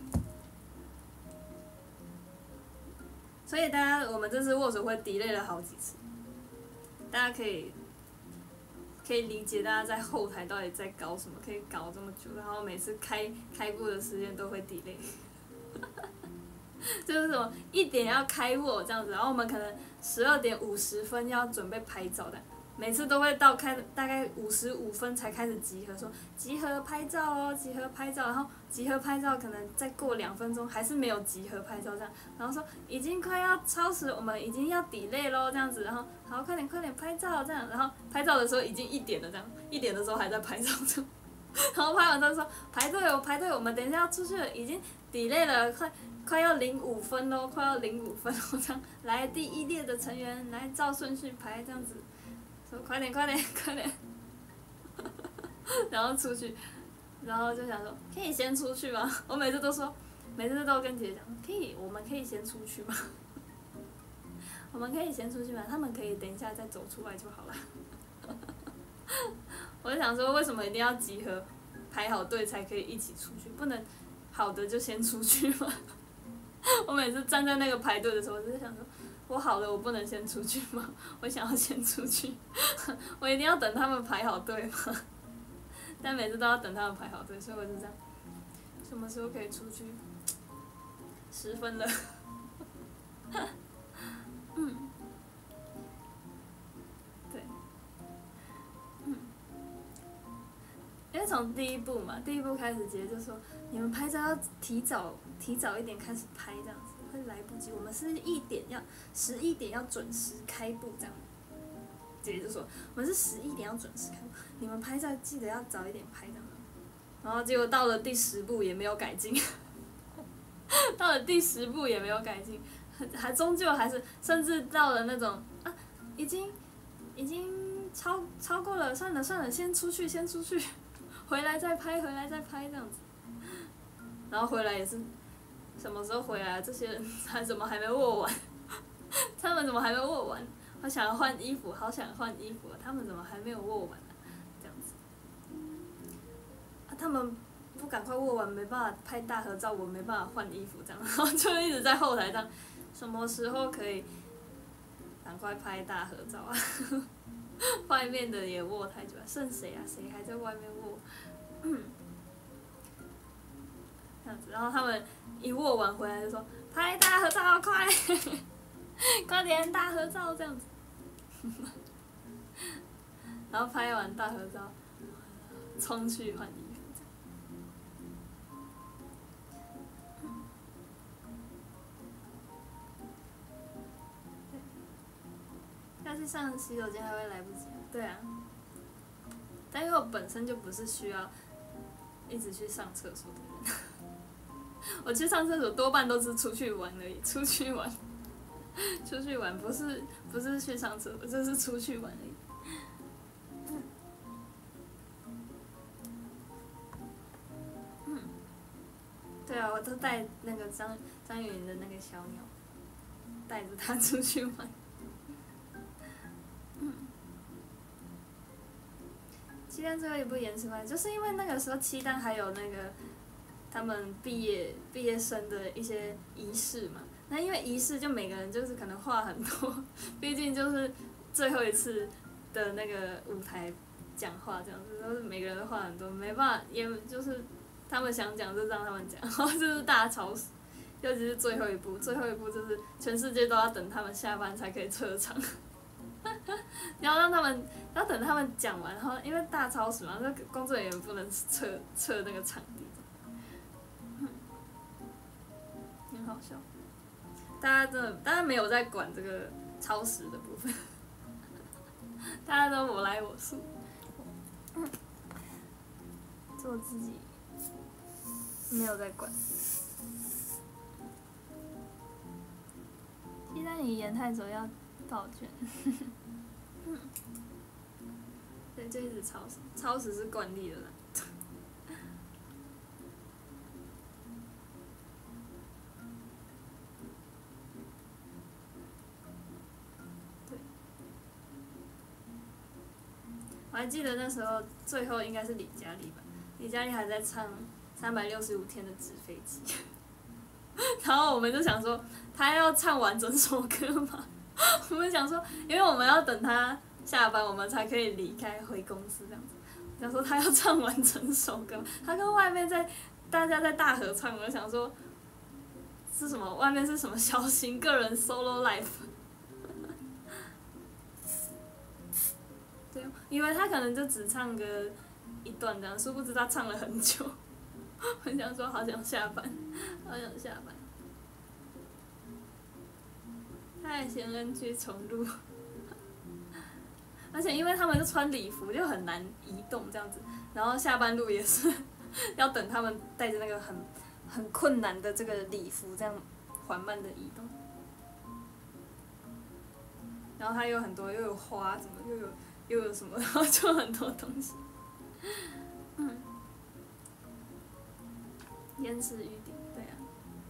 [SPEAKER 1] 所以大家我们这次握手会 delay 了好几次，大家可以可以理解大家在后台到底在搞什么，可以搞这么久，然后每次开开播的时间都会 delay， 就是什么一点要开握这样子，然后我们可能十二点五十分要准备拍照的， 每次都会到开大概五十五分才开始集合，说集合拍照哦，集合拍照，然后集合拍照可能再过两分钟还是没有集合拍照这样，然后说已经快要超时，我们已经要 delay 咯这样子，然后好快点快点拍照这样，然后拍照的时候已经一点了这样，一点的时候还在拍照中，然后拍完之后说排队哦排队，我们等一下要出去了，已经 delay 了，快快要零五分咯，快要零五分咯这样，来第一列的成员来照顺序排这样子。说快点快点快点，然后出去，然后就想说可以先出去吗？我每次都说，每次都跟姐姐讲，可以，我们可以先出去吗？我们可以先出去吗？他们可以等一下再走出来就好了。我就想说，为什么一定要集合排好队才可以一起出去？不能好的就先出去吗？我每次站在那个排队的时候，我就想说。我好了，我不能先出去吗？我想要先出去，我一定要等他们排好队吗？但每次都要等他们排好队，所以我就这样，什么时候可以出去？十分了，嗯，对，嗯，因为从第一步嘛，第一步开始，姐姐就说你们拍照要提早提早一点开始拍这样子。会来不及，我们是一点要十一点要准时开步这样。姐姐就说我们是十一点要准时开步，你们拍照记得要早一点拍这样。然后结果到了第十步也没有改进，到了第十步也没有改进，还终究还是甚至到了那种啊，已经已经超超过了，算了算了，先出去先出去，回来再拍回来再拍这样子。然后回来也是。什么时候回来？这些人还怎么还没握完？他们怎么还没握完？好想要换衣服，好想换衣服，他们怎么还没有握完呢？这样子，啊，他们不赶快握完，没办法拍大合照，我没办法换衣服，这样，然后就一直在后台这样，什么时候可以赶快拍大合照啊？外面的也握太久了，剩谁啊？谁还在外面握？嗯。这样子，然后他们一握完回来就说拍大合照，快，快点大合照这样子。然后拍完大合照，冲去换衣服。要去上洗手间还会来不及。对啊。但因为我本身就不是需要一直去上厕所的人。我去上厕所多半都是出去玩而已，出去玩，出去玩不是不是去上厕所，就是出去玩而已。嗯，对啊，我都带那个张张雨林的那个小鸟，带着它出去玩。嗯，鸡蛋最后一部延迟完，就是因为那个时候鸡蛋还有那个。他们毕业毕业生的一些仪式嘛，那因为仪式就每个人就是可能话很多，毕竟就是最后一次的那个舞台讲话这样子，都是每个人都话很多，没办法，也就是他们想讲就让他们讲，然后就是大吵死，尤其是最后一步，最后一步就是全世界都要等他们下班才可以撤场，然后让他们要等他们讲完，然后因为大超时嘛，那工作人员不能撤撤那个场地。很好笑，大家真的，大家没有在管这个超时的部分，大家都我来我素，做自己，没有在管。鸡蛋你演太久要抱卷，对，就一直超时，超时是惯例的啦。我还记得那时候最后应该是李佳丽吧，李佳丽还在唱《三百六十五天的纸飞机》，然后我们就想说，她要唱完整首歌嘛，我们想说，因为我们要等她下班，我们才可以离开回公司这样子。想说她要唱完整首歌，她跟外面在大家在大合唱，我就想说，是什么？外面是什么小型个人 solo life？
[SPEAKER 2] 有，以为他可能就只唱个一段这样，殊不知他唱了很久。我想说，好想下班，好想下班。太贤恩去重录，而且因为他们是穿礼服，就很难移动这样子。然后下班路也是要等他们带着那个很很困难的这个礼服，这样缓慢的移动。然后它有很多，又有花什么，又有又有什么，然后就很多东西。嗯，烟池玉鼎，对啊。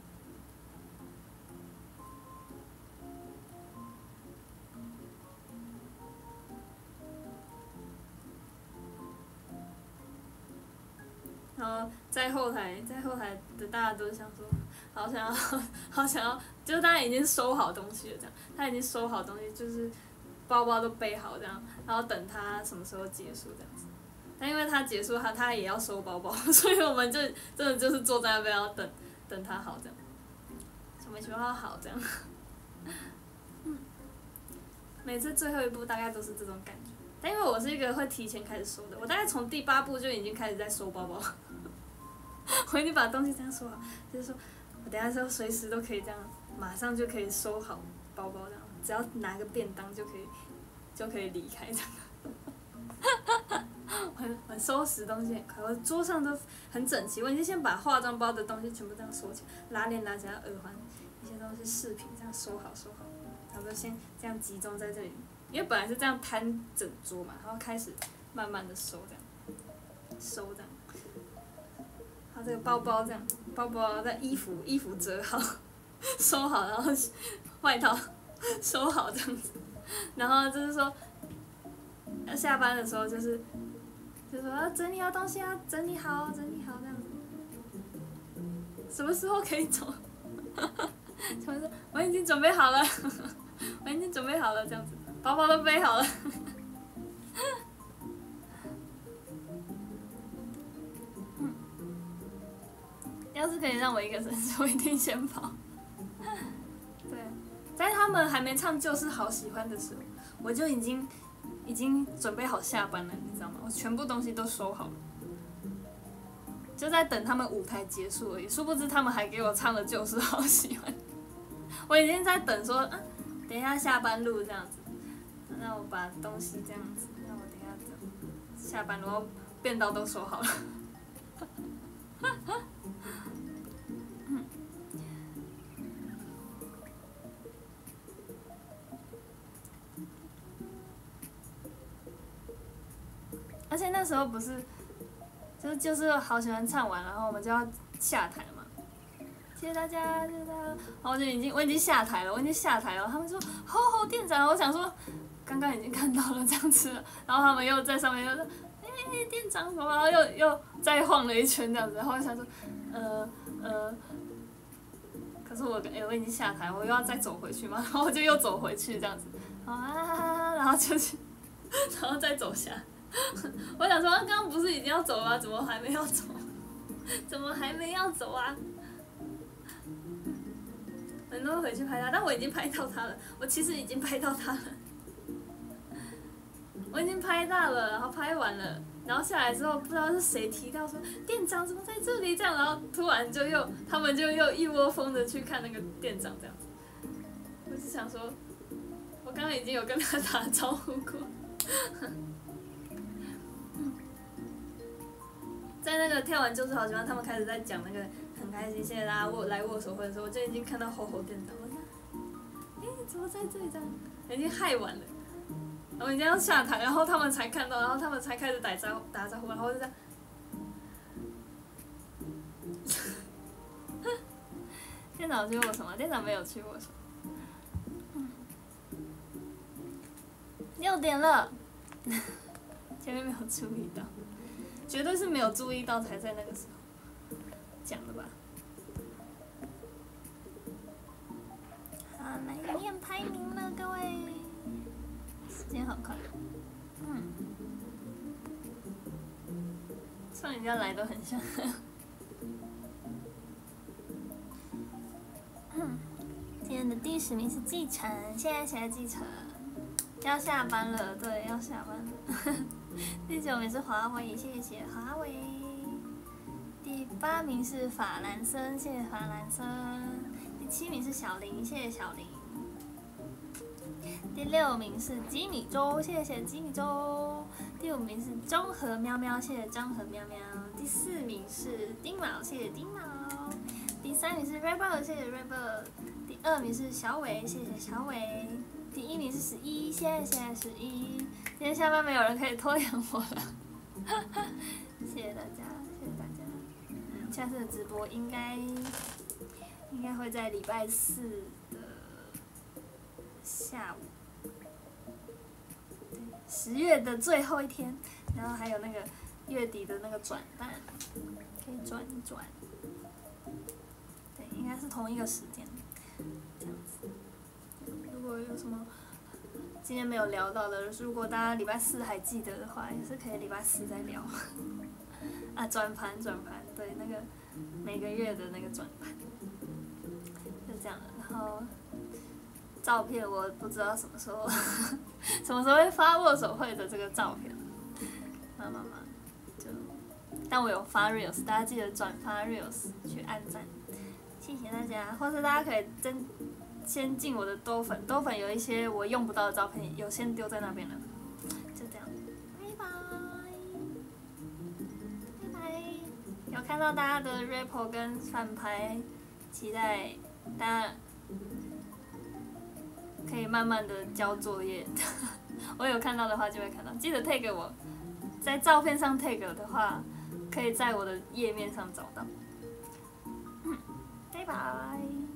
[SPEAKER 2] 然后在后台，在后台的大家都想说，好想要，好想要，就是大家已经收好东西了，这样，他已经收好东西，就是包包都背好这样，然后等他什么时候结束这样子。但因为他结束，他他也要收包包，所以我们就真的就是坐在那边要等，等他好这样，什么情况好这样。嗯，每次最后一步大概都是这种感觉。但因为我是一个会提前开始收的，我大概从第八步就已经开始在收包包。我已经把东西这样收好，就是说我等下之后随时都可以这样，马上就可以收好包包这样，只要拿个便当就可以，就可以离开这样。我我收拾东西很快，我桌上都很整齐，我已经先把化妆包的东西全部这样收起来，拉链拉起来，耳环一些东西饰品这样收好收好，差不多先这样集中在这里，因为本来是这样摊整桌嘛，然后开始慢慢的收这样，收这样。他这个包包这样，包包在衣服衣服折好，收好，然后外套收好这样子，然后就是说，下班的时候就是，就说要整理好东西啊，整理好，整理好这样子。什么时候可以走？什么时候？我已经准备好了，我已经准备好了这样子，包包都背好了。要是可以让我一个人，我一定先跑。对，在他们还没唱《就是好喜欢》的时候，我就已经已经准备好下班了，你知道吗？我全部东西都收好了，就在等他们舞台结束而已。殊不知他们还给我唱了《就是好喜欢》，我已经在等说，啊，等一下下班路这样子，那我把东西这样子，那我等一下走，下班然后便当都收好了。而且那时候不是，就就是好喜欢唱完，然后我们就要下台嘛。谢谢大家，谢谢大家。然后我就已经我已经下台了，我已经下台了。他们说吼吼店长，我想说刚刚已经看到了这样子了，然后他们又在上面又说哎、欸、店长什么，然后又又再晃了一圈这样子，然后我想说呃呃，可是我哎、欸、我已经下台，我又要再走回去嘛，然后我就又走回去这样子，啊，然后就去，然后再走下。我想说，刚刚不是已经要走了吗？怎么还没要走？怎么还没要走啊？很多人回去拍他，但我已经拍到他了。我其实已经拍到他了，我已经拍到了，然后拍完了，然后下来之后，不知道是谁提到说店长怎么在这里这样，然后突然就又他们就又一窝蜂的去看那个店长这样子。我就想说，我刚刚已经有跟他打招呼过。在那个跳完就是好喜欢，他们开始在讲那个很开心，谢谢大家握来握手会的时候，我就已经看到吼吼店长，我说，哎、欸，怎么在这里这样？已经嗨完了，我们已经要下台，然后他们才看到，然后他们才开始打招打招呼，然后就这样，店长去握手吗？店长没有去握手。六点了，前面没有注意到。绝对是没有注意到才在那个时候讲的吧。好，来念排名了，各位。时间好快。嗯。像人家来都很像。嗯。今天的第十名是继承，谢谢继承。 要下班了，对，要下班了。第九名是华为，谢谢华为。第八名是法兰森，谢谢法兰森。第七名是小林，谢谢小林。第六名是吉米周，谢谢吉米周。第五名是中和喵喵，谢谢中和喵喵。第四名是丁毛，谢谢丁毛。第三名是 Rebel， 谢谢 Rebel。第二名是小伟，谢谢小伟。第一名是十一，谢谢十一。今天下班没有人可以拖延我了，谢谢大家，谢谢大家。下次的直播应该应该会在礼拜四的下午，对，十月的最后一天，然后还有那个月底的那个转单，可以转一转。对，应该是同一个时间，这样子。如果有什么今天没有聊到的，如果大家礼拜四还记得的话，也是可以礼拜四再聊。啊，转盘转盘，对，那个每个月的那个转盘，就这样的。然后照片我不知道什么时候，什么时候会发握手会的这个照片，慢慢慢就，但我有发 reels， 大家记得转发 reels 去按赞，谢谢大家，或是大家可以真。先进我的多粉，多粉有一些我用不到的照片，有先丢在那边了，就这样，拜拜，拜拜。有看到大家的 rap 跟反拍，期待大家可以慢慢的交作业。我有看到的话就会看到，记得 tag 我，在照片上 tag 的话，可以在我的页面上找到。拜拜。